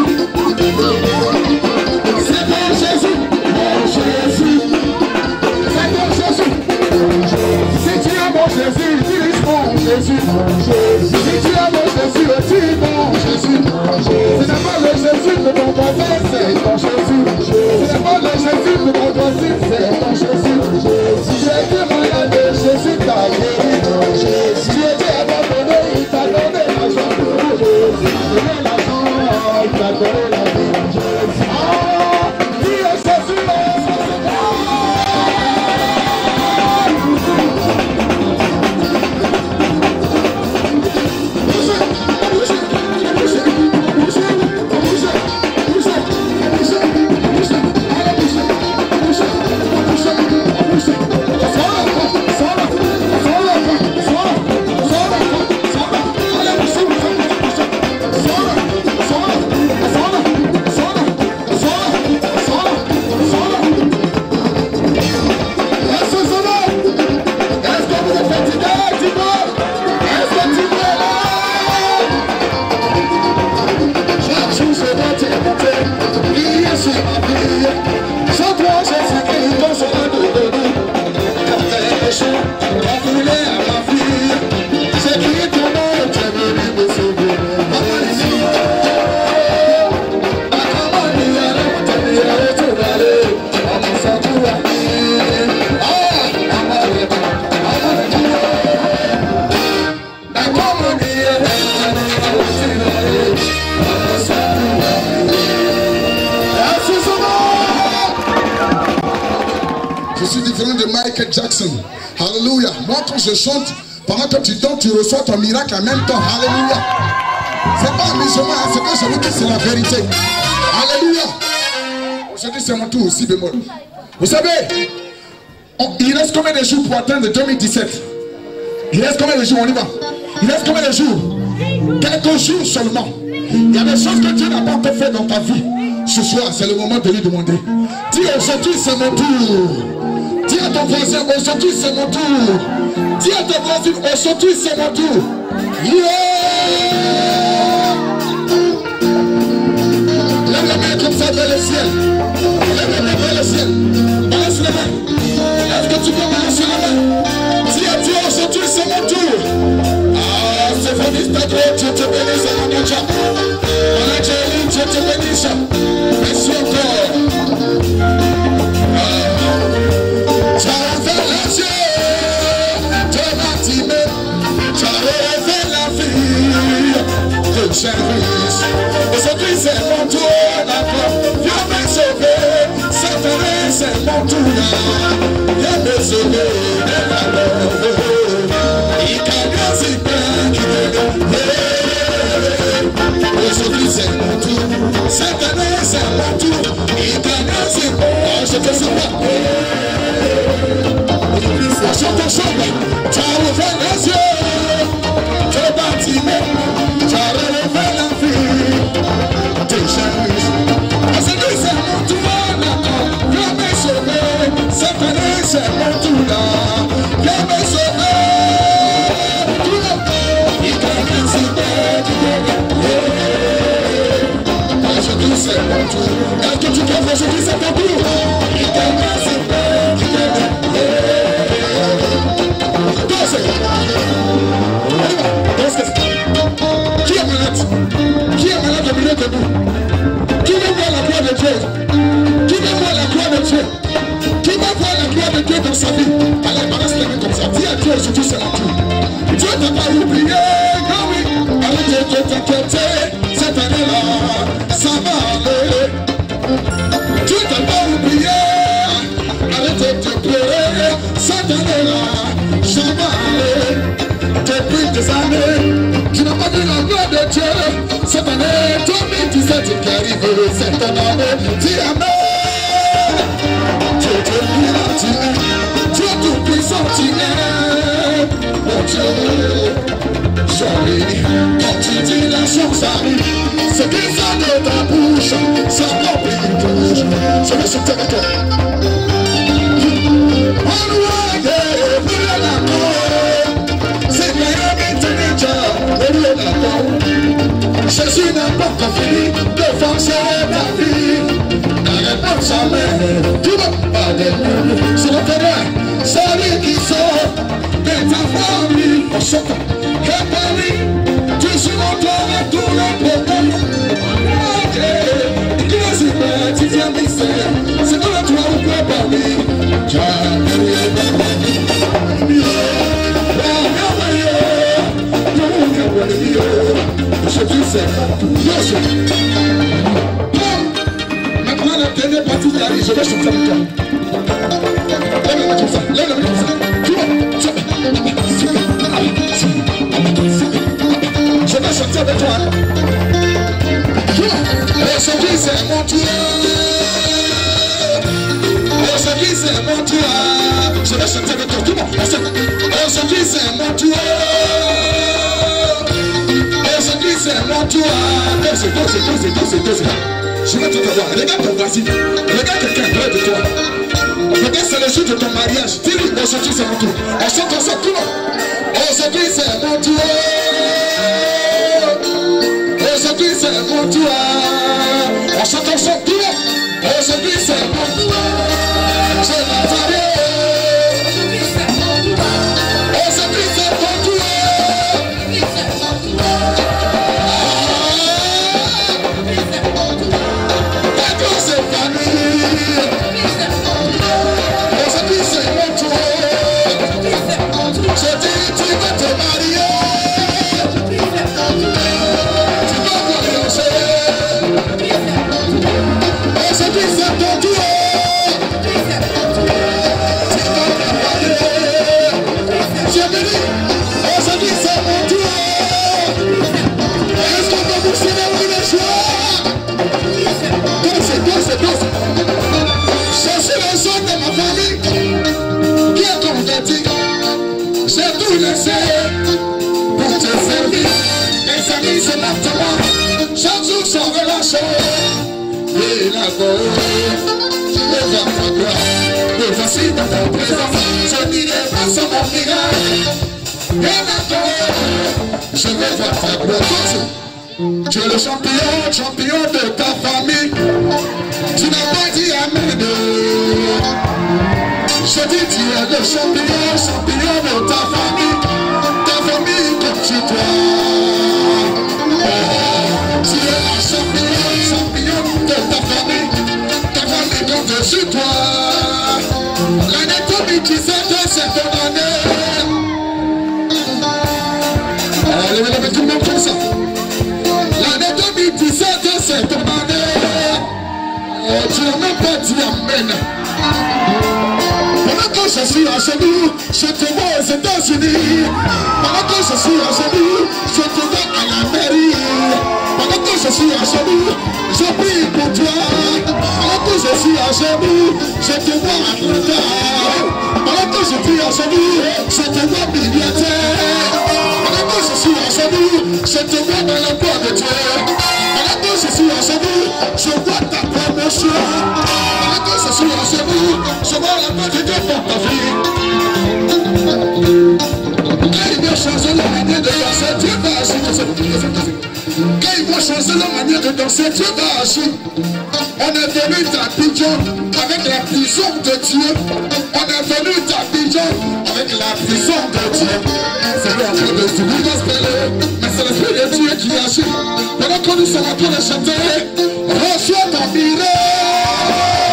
C'est bon Jésus. Mon Jésus. C'est bon Jésus. Si tu es mon Jésus, dis mon Jésus. Si tu es mon Jésus, dis mon Jésus. Ce n'est pas le Jésus de ton voisin, c'est ton Jésus. Ce n'est pas le Jésus de ton voisin, c'est ton Jésus. Si tu es malade, Jésus t'a guéri. Si tu étais abandonné, il t'a donné l'argent. Il t'a donné l'argent, il t'a donné la vie. Ah, dis à Jésus, Jackson. Alléluia. Moi, quand je chante, pendant que tu danses, tu reçois ton miracle en même temps. Alléluia. C'est pas amusement, hein, c'est que je vous dis, c'est la vérité. Alléluia. Aujourd'hui, c'est mon tour aussi, bémol. Vous savez, on, il reste combien de jours pour atteindre deux mille dix-sept? Il reste combien de jours? On y va. Il reste combien de jours? Quelques jours seulement. Il y a des choses que Dieu n'a pas encore fait dans ta vie. Ce soir, c'est le moment de lui demander. Dis aujourd'hui, c'est mon tour. Dis à ton voisin, aujourd'hui c'est mon tour. Dis à ton voisin, aujourd'hui c'est mon tour. Yeah! Lève la main comme ça vers le ciel. Lève la main vers le ciel. Balance la main. Est-ce que tu peux balancer la main? Dis à Dieu, aujourd'hui c'est mon tour. Ah, c'est venu ta droite, Dieu te bénisse, mon Dieu. Angéline, Dieu te bénisse. Merci encore. Tu as refait les yeux, tu as bâtimé, tu as refait la vie de service. Aujourd'hui c'est mon tour d'accord, viens me sauver, cette année c'est mon tour, viens me sauver de la mort. Il gagne si bien qu'il gagne. Aujourd'hui c'est mon tour, cette année c'est mon tour, il gagne si bien, je te sauve. Chante, chante, tu as ouvert les yeux, tu as bâti, tu as relevé la vie, tu cherches. Aujourd'hui c'est mon tour, d'accord, viens me sauver, cette année c'est mon tour là, viens me sauver. Il gagne si bien, aujourd'hui c'est mon tour. Est-ce que tu crois qu'aujourd'hui c'est ton tour? Il gagne si bien, il gagne. Qui est malade? Qui est malade au milieu de nous? Qui veut voir la gloire de Dieu? Qui veut voir la gloire de Dieu? Qui veut voir la gloire de Dieu dans sa vie? Allez, balance les mains comme ça. Dis à Dieu, aujourd'hui c'est mon tour. Dieu t'a pas oublié, ah oui. Arrêtez de t'inquiéter, cette année-là, ça va aller. Dieu t'a pas oublié, arrêtez de pleurer, cette année-là, ça va aller. Depuis des années, tu n'as pas vu la gloire de Dieu. Cette année, deux mille dix-sept qui arrive, c'est ton année. Dis amen. Dieu te dira, tu es. Dieu tout-puissant, tu es. Mon Dieu, joli. Quand tu dis la chose arrive, ce qui sort de ta bouche, ça remplit toujours. Je vais sur tes retours. On voit des bruits à la mort. C'est bien maintenant, Jésus n'a pas fini de forcer ta vie. N'arrête pas jamais, tu vas pas démêler. C'est le terrain, c'est lui qui sort de ta famille. On chante, et Paris, tu surmonteras tous les problèmes. Il est super, tu viens mystère. C'est dans la toi où peut parler. Tu as Jésus c'est Dieu. Maintenant la dernière partie qui arrive, je vais chanter avec toi. Lève-le comme ça, lève-le comme ça. Je vais chanter avec toi. Aujourd'hui c'est mon tour. Aujourd'hui c'est mon tour. Je vais chanter avec toi. Tout le monde, aujourd'hui c'est mon tour. C'est mon tour. Dose, dose, dose, dose, dose. Je vais te voir. Regarde ton voisin. Regarde quelqu'un près de toi. Regarde, c'est le jour de ton mariage. Dis-lui, aujourd'hui c'est mon tour. On chante ensemble tout le monde. Aujourd'hui c'est mon tour. Aujourd'hui c'est mon tour. On chante ensemble tout le monde. Aujourd'hui c'est mon tour. C'est la famille. Aujourd'hui c'est mon tour. Aujourd'hui c'est mon tour. Pour te servir, mes amis se battent moi, chaque jour sans relâcher. Et la gloire, je vais voir ta gloire, me voici dans ta présence, je n'irai pas sans mon miracle. Et la gloire, je vais voir ta gloire. Tu es le champion, champion de ta famille. Tu n'as pas dit amen. Je dis, tu es le champion, champion de ta famille. Ta famille comme tu dois. Tu es le champion, champion de ta famille. Ta famille comme tu dois. L'année deux mille dix-sept, c'est ton année. Allez, levez tout le monde comme ça. L'année deux mille dix-sept, c'est ton année. Tu n'as même pas dit amen. Pendant que je suis à genoux, je te vois aux États-Unis. Pendant que je suis à genoux, je te vois à la mairie. Pendant que je suis à genoux, je prie pour toi. Pendant que je suis à genoux, je te vois à Atlanta. Pendant que je suis à genoux, je te vois milliardaire. Pendant que je suis à genoux, je te vois dans la gloire de Dieu. Pendant que je suis à genoux, je vois ta promotion. Pendant que je suis à genoux, je vois la main de Dieu pour ta vie. Quand il va changer la manière de danser, Dieu va agir. Quand il va changer la manière de danser, Dieu va agir. On est venu d'Abidjan avec la puissance de Dieu. On est venu d'Abidjan avec la puissance de Dieu. C'est le train de subir gospel, mais c'est l'esprit de Dieu qui agit. Pendant que nous sommes en train de chanter, reçois ton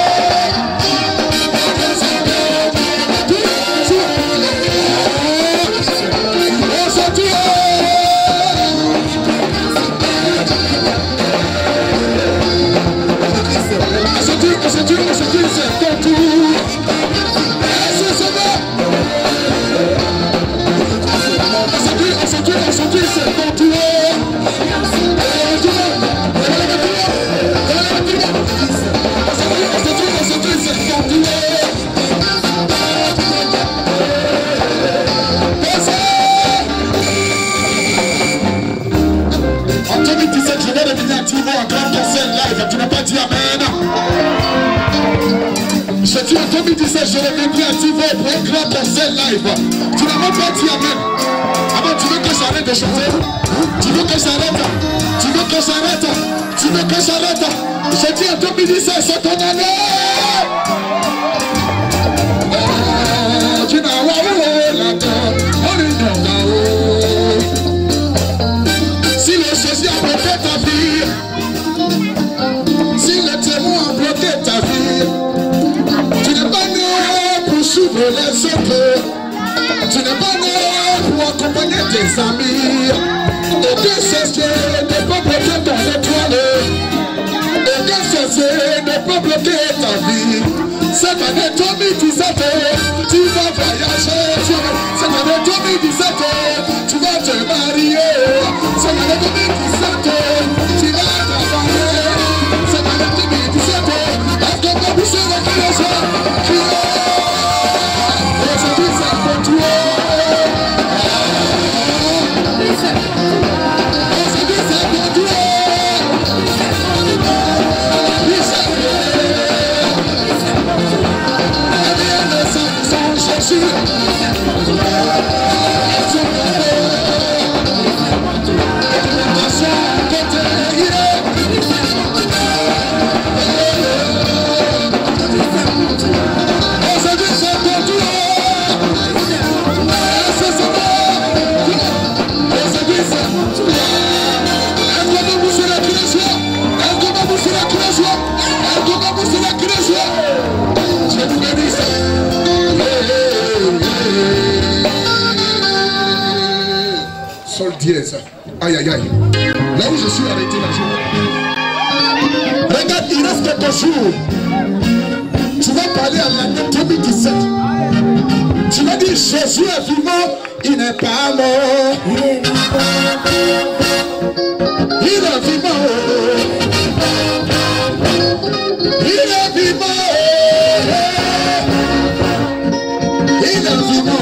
miracle. mille dix-sept, je reviendrai à Tivo pour un grand concert live. Tu n'as même pas dit amen. Avant, tu veux que j'arrête de chanter? Tu veux que j'arrête? Tu veux que j'arrête? Tu veux que j'arrête? Je dis en deux mille dix-sept, c'est ton année. Tu n'as pas la terre. Si le Jésus a bloqué ta vie, si le témoin a bloqué ta vie, tu n'es pas né pour suivre les autres, tu n'es pas né pour accompagner tes amis. Et que ceci ne peut bloquer ton étoile, et que ceci ne peut bloquer ta vie. Cette année deux mille dix-sept, tu vas voyager. Cette année deux mille dix-sept, tu vas te marier. Cette année deux mille dix-sept, tu vas travailler. Cette année deux mille dix-sept, est-ce que vous poussez le cœur? Aujourd'hui c'est pour toi. Aujourd'hui c'est pour toi. Jésus, sol dièse. Aïe aïe aïe. Là où je suis arrêté la journée. Regarde, il reste quelques jours. Tu vas parler à l'année deux mille dix-sept. Tu vas dire Jésus est vivant, il n'est pas mort. Il est vivant. Il est vivant. Il est vivant.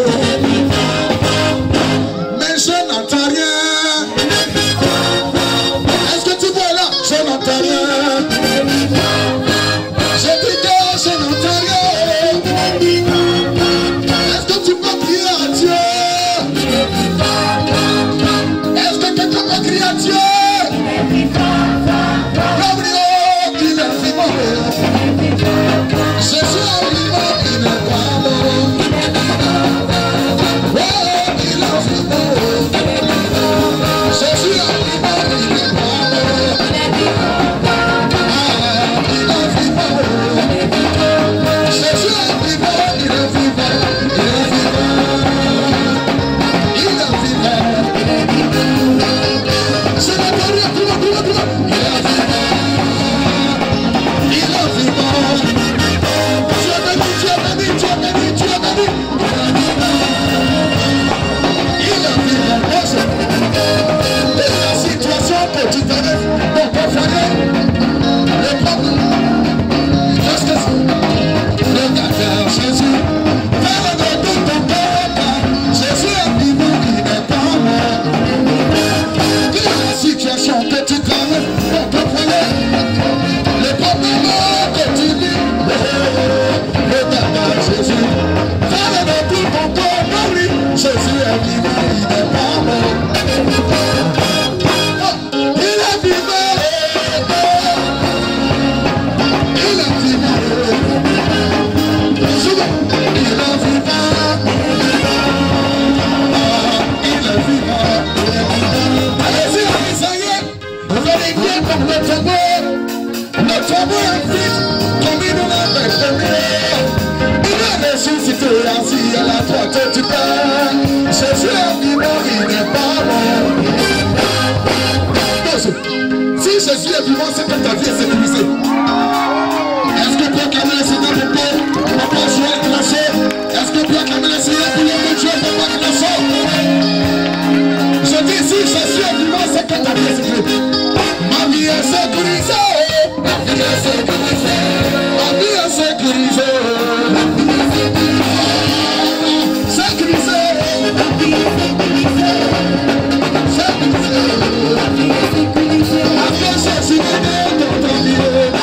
Je n'entends rien. Est-ce que tu vois là? Je n'entends rien. Je dis que je n'entends rien. Est-ce que tu peux crier à Dieu? Est-ce que quelqu'un peut crier à Dieu? L'homme qu'il est vivant. Jésus est vivant, il n'est pas mort. Oh, il est vivant. Jésus est vivant, il est mort. Ah, il est vivant. Jésus est vivant, il est vivant. Il est vivant. Il est vivant. C'est la dernière, tout le monde, tout le monde, tout le monde. Il est vivant. Il est vivant. Tu es béni, tu es béni, tu es béni, tu es béni. Il est vivant. La situation que tu t'arrêtes, ton confrère, le peuple, qu'est-ce que c'est? Regarde Jésus, fais le nom de ton peuple. Jésus est vivant, il n'est pas mort. La situation que tu t'arrêtes, ton confrère, le peuple continue. Regarde Jésus, fais le nom de ton peuple. Jésus est vivant, il n'est pas mort. Comme le tombeau, le tombeau est vide, comme il nous l'avait donné. Il est ressuscité assis à la droite du Père. Jésus est vivant, il n'est pas mort. Si Jésus est vivant, c'est que ta vie est sécurisée. Est-ce que tu acclamer le Seigneur pour toi? Papa Joël Classé. Est-ce que tu acclamer le Seigneur pour le Dieu, Papa Classé? Je dis, si Jésus est vivant, c'est que ta vie est sécurisée. Ma vie est sécurisée. Ma vie est sécurisée. Ma vie est sécurisée. Ma vie est sécurisée. Sécurisée. Ma vie est sécurisée. Sécurisée. Ma vie est sécurisée. Ma vie est sécurisée.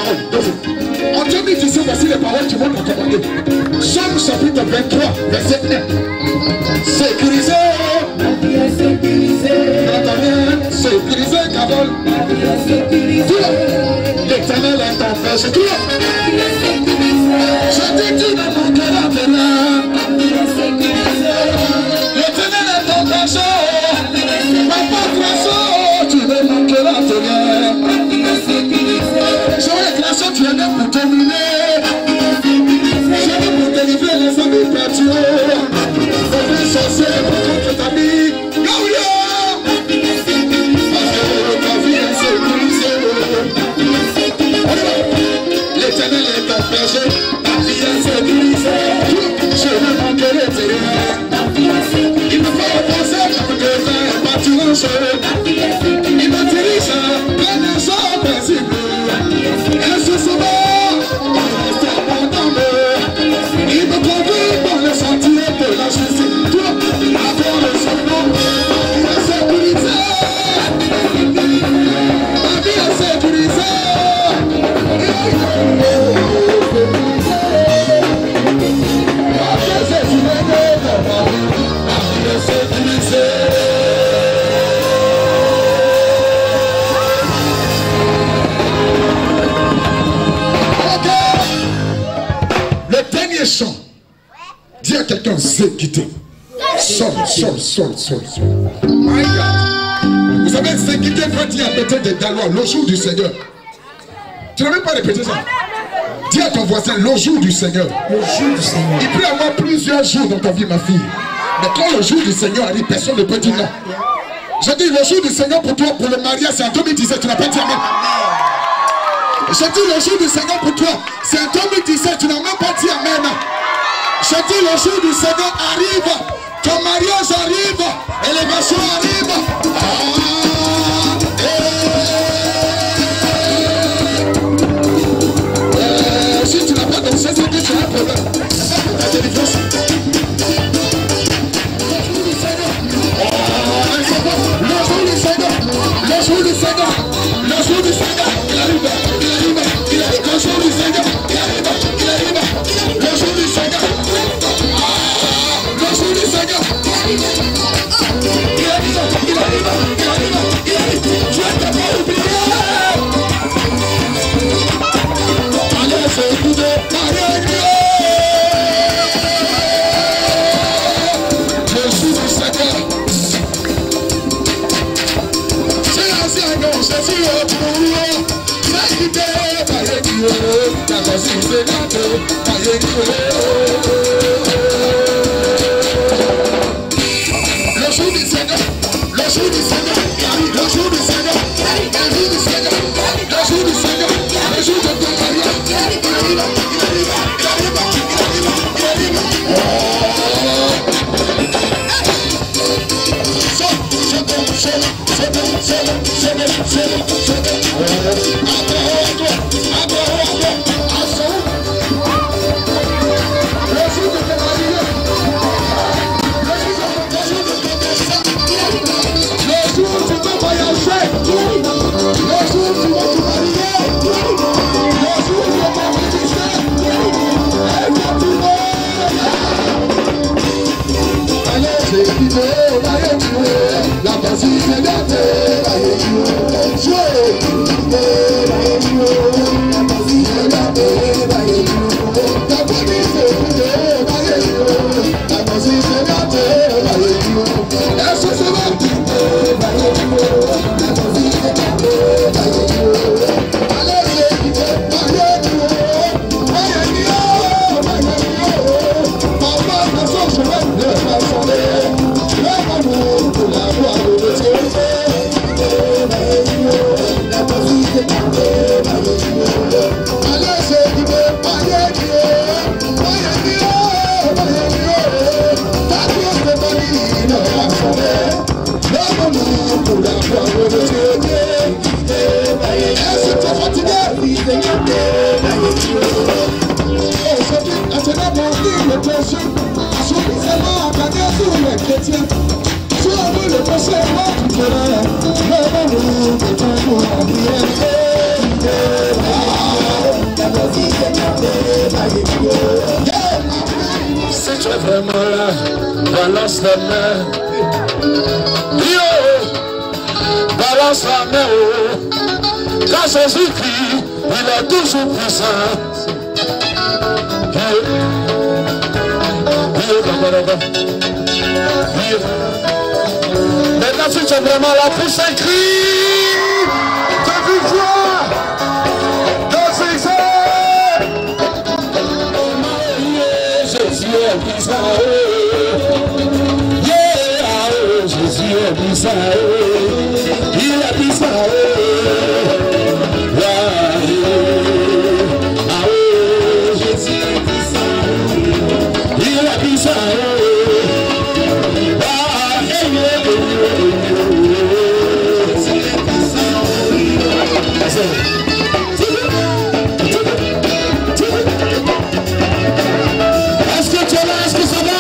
En deux mille dix-sept, voici les paroles qui vont t'accompagner. Somme chapitre vingt-trois, verset un. Sécurisé. La vie est sécurisée. Nathaniel, sécurisé, Carole. La vie est sécurisée. L'éternel est ton frère, c'est tout. La vie est sécurisée. Je dis, tu ne manqueras de rien. La vie est sécurisée. L'éternel est ton trésor. Papa trésor, tu ne manqueras de rien. La vie est sécurisée. J'aurais trésor, tu es là pour terminer. Je vais pour délivrer les amis perdus. C'est censé rencontrer ta vie. Gaouya! Parce que ta vie est sécurisée. L'éternel est ton péché. Ta vie est sécurisée. Je ne manquerai de rien. Il me fait penser comme des airs pâturage. Il me dirige plein de gens paisibles. Et ce soir, il reste abondant. Il me conduit dans le sentier de la justice. Avant le surnom, il est sécurisé. La vie est sécurisée. Le dernier chant. Dis à quelqu'un, c'est quitter. Sol, sol, sol, sol, sol. My God. Vous savez, c'est quitter veut dire peut-être des dalois, le jour du Seigneur. Tu n'as même pas répété ça. Dis à ton voisin, le jour du Seigneur. Le jour du Seigneur. Il peut y avoir plusieurs jours dans ta vie, ma fille. Mais quand le jour du Seigneur arrive, personne ne peut dire non. Je dis, le jour du Seigneur pour toi, pour le mariage, c'est en deux mille dix-sept. Tu n'as pas dit amen. Je dis, le jour du Seigneur pour toi, c'est en deux mille dix-sept. Tu n'as même pas dit amen. Je dis, le jour du Seigneur arrive. Ton mariage arrive. Élévation arrive. Ah, eh. Si tu n'as pas dansé, c'est que tu as un problème. Ta délivrance. Le jour du Seigneur, le jour du Seigneur, le jour du Seigneur, il arrive, il arrive, il arrive, le jour du Seigneur, il arrive, il arrive, le jour du Seigneur, ah, le jour du Seigneur, il arrive, il arrive, il arrive, il arrive, tu as pas oublié. Allez, c'est écouté, allez, le jour du Seigneur. Jésus est pour nous, c'est qui t'est, païen Dieu, la voici c'est gâteau, païen Dieu. Le jour du Seigneur, le jour du Seigneur, le jour du Seigneur, le jour du Seigneur, le jour du Seigneur, le jour de ton mariage, il arrive, il arrive, il arrive, il arrive, il arrive, il arrive. C'est bon, c'est bon, c'est bon, c'est bon, c'est bon, c'est bon, c'est bon. Après, toi, après, après, après. Le jour de ton mariage, le jour de ton destin, le jour où tu vas voyager, le jour où tu vas te marier, le jour où tu vas t'enregistrer, et quand tu vas. Allez, j'ai quitté, allez, tu es. La base est gâtée, la yéyo. Jouez, la yéyo. La base est gâtée, la yéyo. La base est gâtée, la yéyo. La base est gâtée, la yéyo. Est-ce que c'est bon? La yéyo. La base est gâtée, la yéyo. Allez, c'est quitté, la yéyo. La yéyo, la yéyo. Papa, ma soeur, je vais le façonner. Le amour pour la gloire de Dieu. La musique est parfaite, la musique. Allez, c'est qui veut, païen Dieu, païen Dieu, païen Dieu. Ta gloire de ta vie ne va changer. Le amour pour la gloire de Dieu. Est-ce que tu es fatigué? Aujourd'hui, maintenant, mon Dieu, le péché. Suffisamment à gagner tous les chrétiens. Tu as vu le péché, moi tu dirais. Le amour de ton amour en prière. es vraiment là, balance la main. Yo, balance la main. Quand Jésus-Christ, il est toujours puissant. Maintenant, si tu es vraiment là pour s'inscrire de victoire, de succès. Jésus est puissant. Yeah, Jésus est puissant. Il est puissant. Est-ce que tu es là? Est-ce que ça va?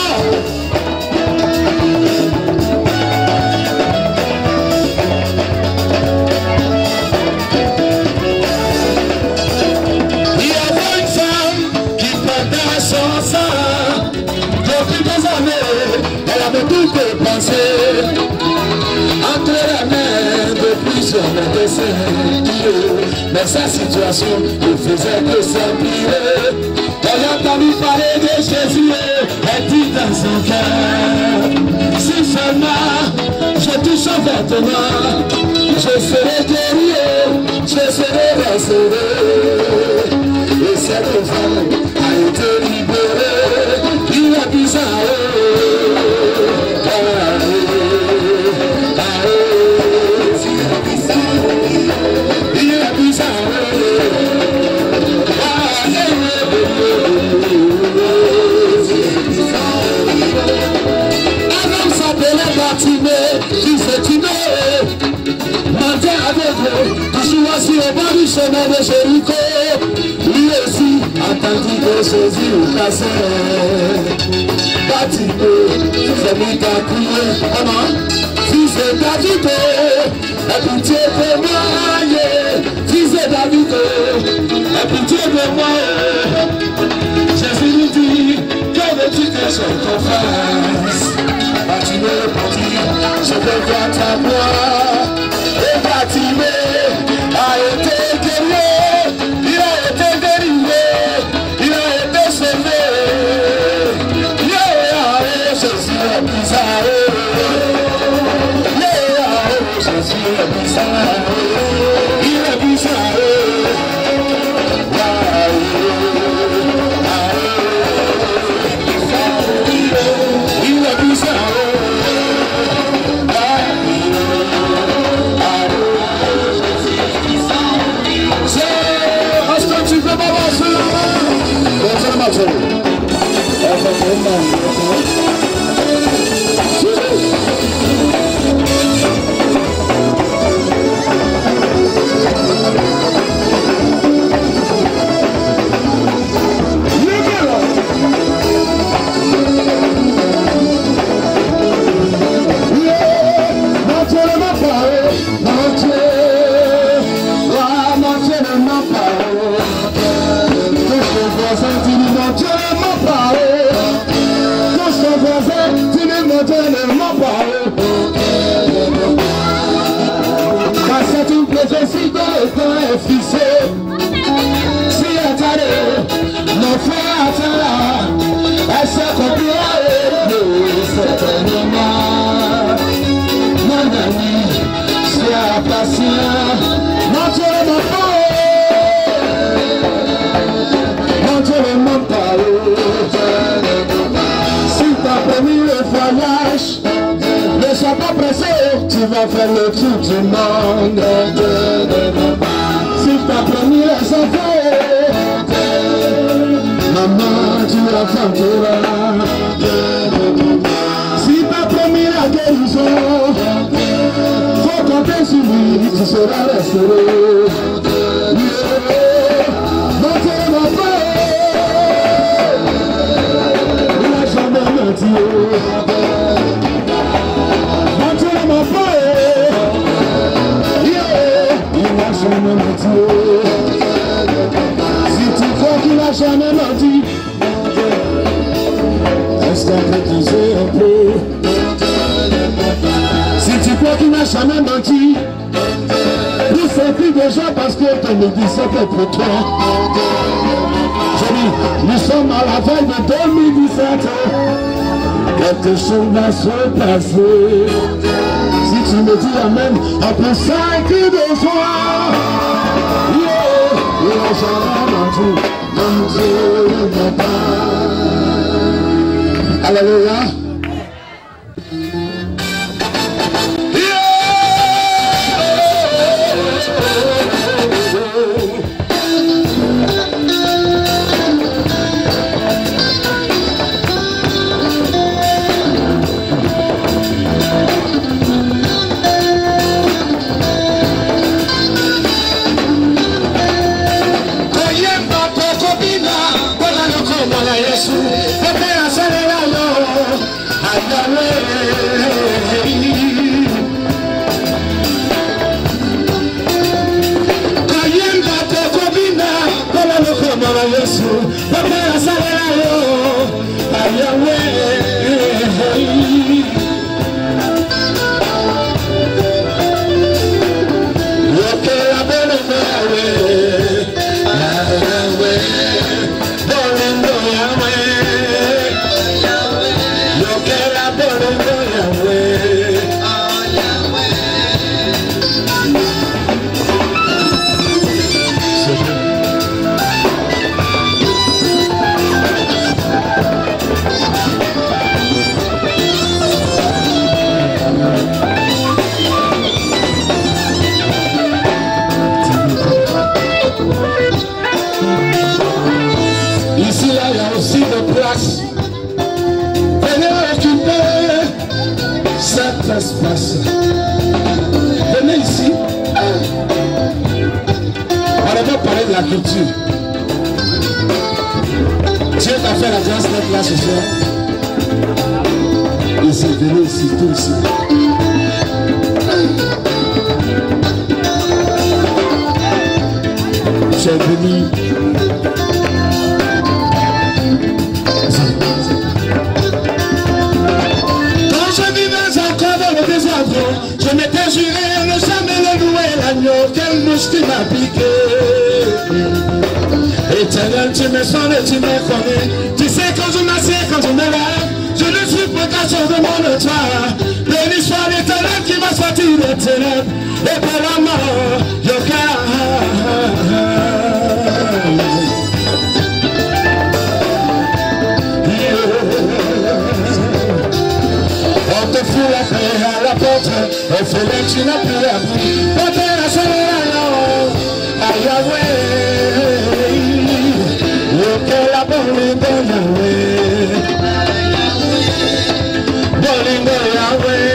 Il y avait une femme qui perdait son sang. Depuis des années, elle avait tout dépensé entre les mains de plusieurs médecins. Mais sa situation ne faisait que s'empirer. Elle a entendu parler de Jésus, elle dit dans son cœur: si seulement je touche son vêtement, je serai guéri, je serai restauré. Et cette femme a été libérée. Il est bizarre. Toujours au bord du chemin de Jéricho, lui aussi attendit que Jésus le passait. Bâtiment, c'est lui qui a crié: comment? Fils de David, aie pitié de moi, fils de David, aie pitié de moi. Jésus lui dit: que veux-tu que je te fasse? Bâtiment répondit: je veux voir ta gloire. Et Bâtiment a été guéri, il a été délivré, il a été sauvé. Yeah, Jésus est bizarre. Yeah, Jésus est bizarre. Il est bizarre. Il est bizarre. Ne sois pas pressé, tu vas faire le tour du monde. Si t'as promis la santé, maman, tu la chanteras. Si t'as promis la guérison, faut compter sur lui, tu seras restauré. Mon Dieu, mon Père, il n'a jamais menti. Si tu crois qu'il n'a jamais menti, est-ce que sympathiser un peu. Si tu crois qu'il n'a jamais menti, il s'est pris déjà parce que deux mille dix-sept est pour toi. J'ai dit, nous sommes à la veille de deux mille dix-sept. Quelque chose va se passer. Si tu me dis amen, après cinq de joie. Yeah, yeah, j'en tout, mon Dieu ne pas. Alléluia. Venez ici. On va parler de la culture. Dieu t'a fait la grâce d'être là ce soir. Ici, venez ici, tout ici. J'ai venu. Je m'étais juré ne jamais le louer l'agneau, quelle mouche qui m'a piqué. Éternel, tu me sens et tu me connais. Tu sais quand je m'assieds, quand je me lève, je ne suis pas qu'à chose de mon toi. Béni soit l'Éternel qui m'a sorti des ténèbres et par la mort, Yoka. On te fout la paix à la porte, et fait que tu n'as plus appris. Portez la soleil à Yahweh. Look at la bolingo Yahweh. Bolingo Yahweh.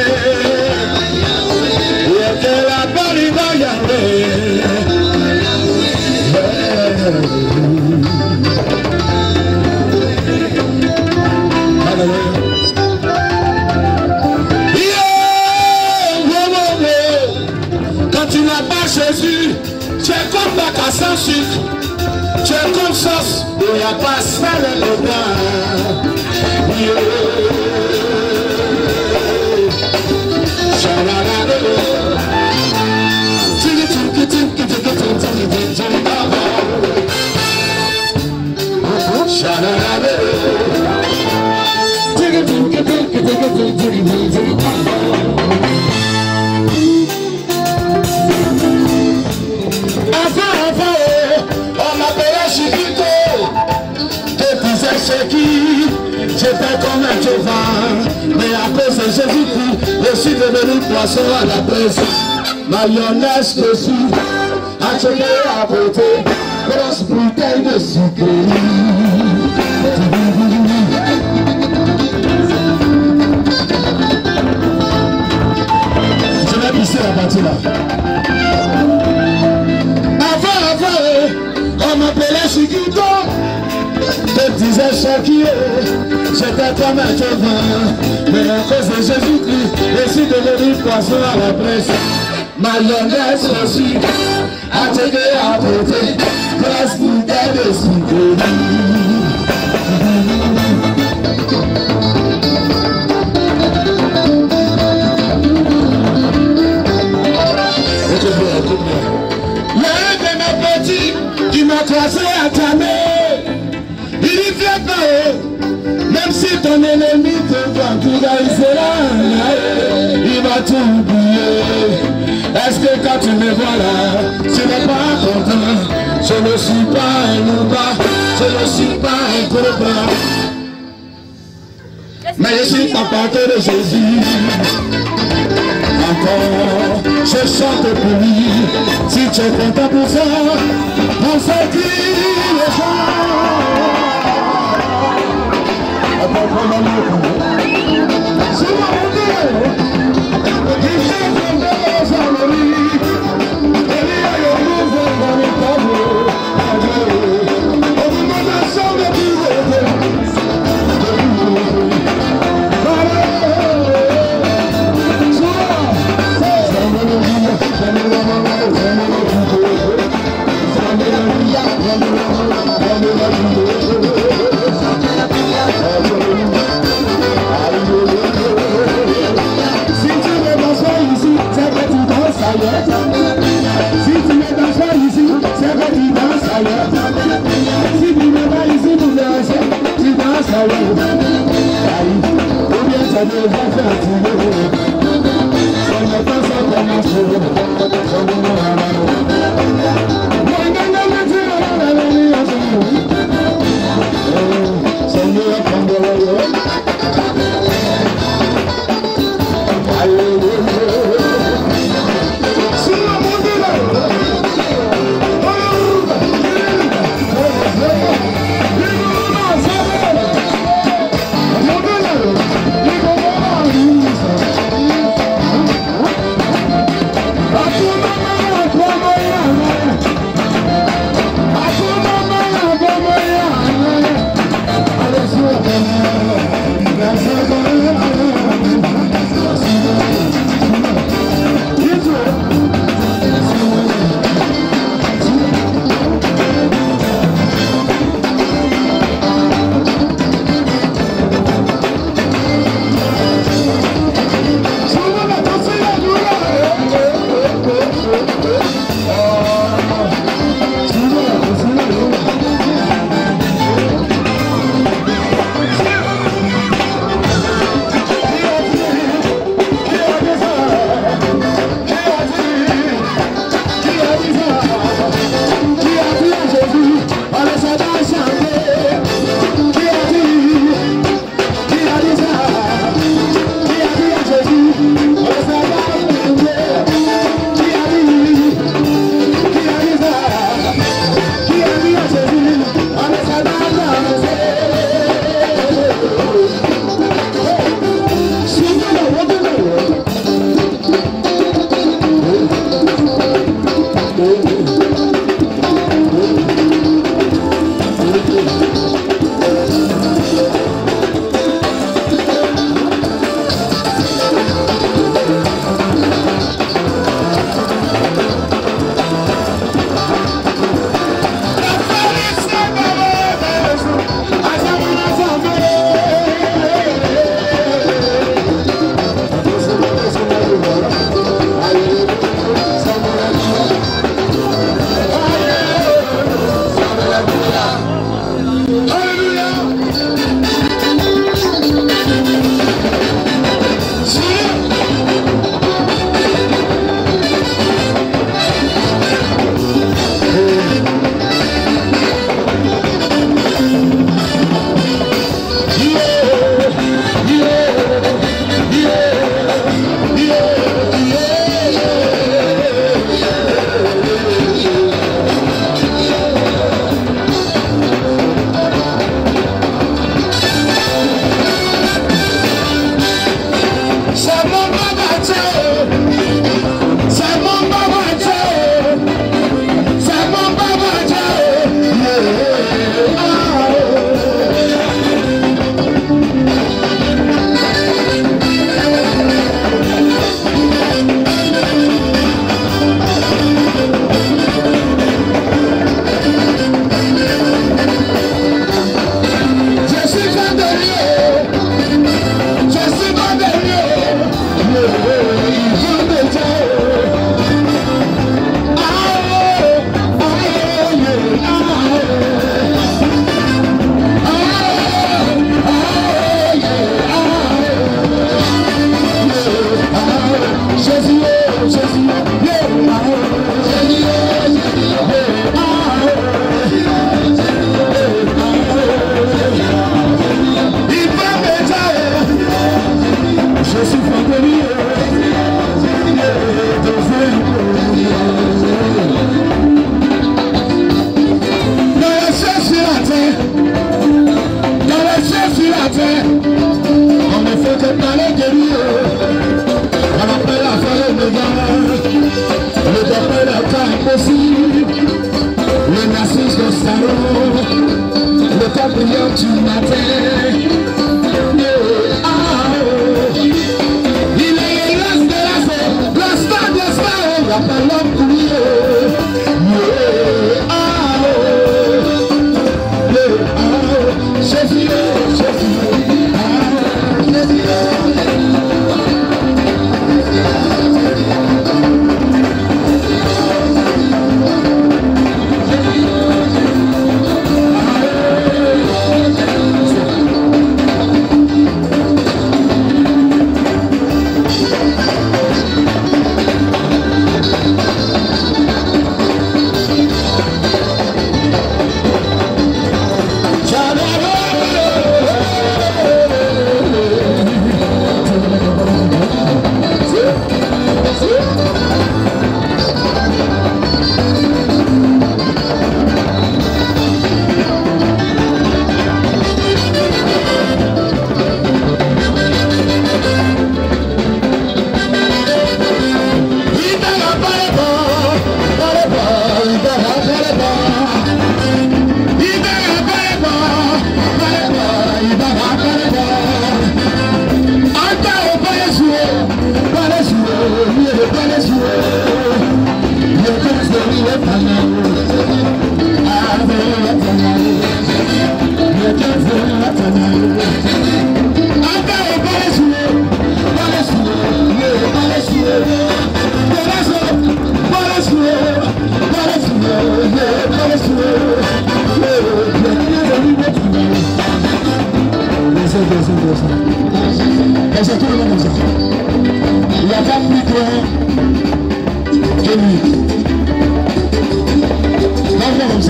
Look at la bolingo Yahweh. Hallelujah. Tu n'as pas Jésus, tu es comme bac à sans sucre, tu es comme sauce, il n'y a pas ça dans le bras. J'étais comme un cheval, mais à cause de Jésus-Christ, je suis devenu poisson à la presse. Mayonnaise dessus, acheté à côté, grosse bouteille de sucre. Je vais pisser la partie là. Avant, avant, on m'appelait Chiquito. Je disais Shakir, j'étais comme un cheval, mais à cause de Jésus-Christ, je suis devenu poisson à la presse. Mayonnaise aussi, acheté à côté, grosse bouteille de sucre. toi c'est à jamais. Il y vient pas, même si ton ennemi te voit, tout va il sera, il va tout oublier. Est-ce que quand tu me vois là, tu n'es pas content? Je ne suis pas un loupa, je ne suis pas un copain, mais je suis papa de Jésus. Encore, je chante pour lui. Si tu es content pour ça, pour ça qui les gens. Si mon Dieu, il s'est tombé sans lui. Et il y a eu un nouveau dans les tableaux. On vous demande un sang de plus. Si tu ne danses pas ici, c'est que tu danses ailleurs. Si tu ne danses pas ici, c'est que tu danses ailleurs. Si tu n'es pas ici pour danser, tu danses ailleurs. Ou bien ça devrait faire tirer. Ça ne passe pas comme un cheveu. Seigneur, prends-le. te parler de lui. On appelle la forêt de gars. Le départ d'un temps impossible. Le narcisse de salon. Le temps brillant du matin. Ah, oh. Il est l'espérance. L'instant de l'espoir. La parole pour lui. Ah, oh. Ah, oh. Jésus, Jésus. Ah, Jésus. Il n'y a pas plus grand que lui. Non, comme ça.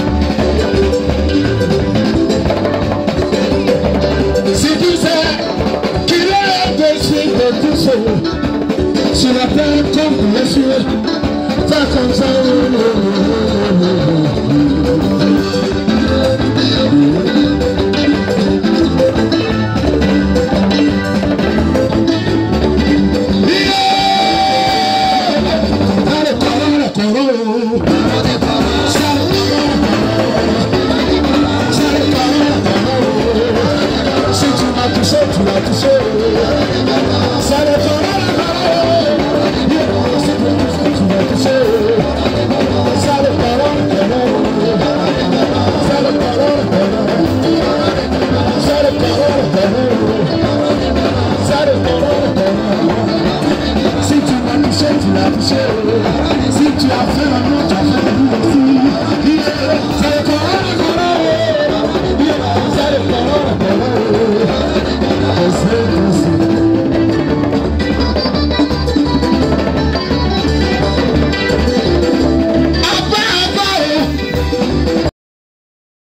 Si tu sais qu'il est au-dessus de tout seul, sur la terre comme les cieux, fais comme ça.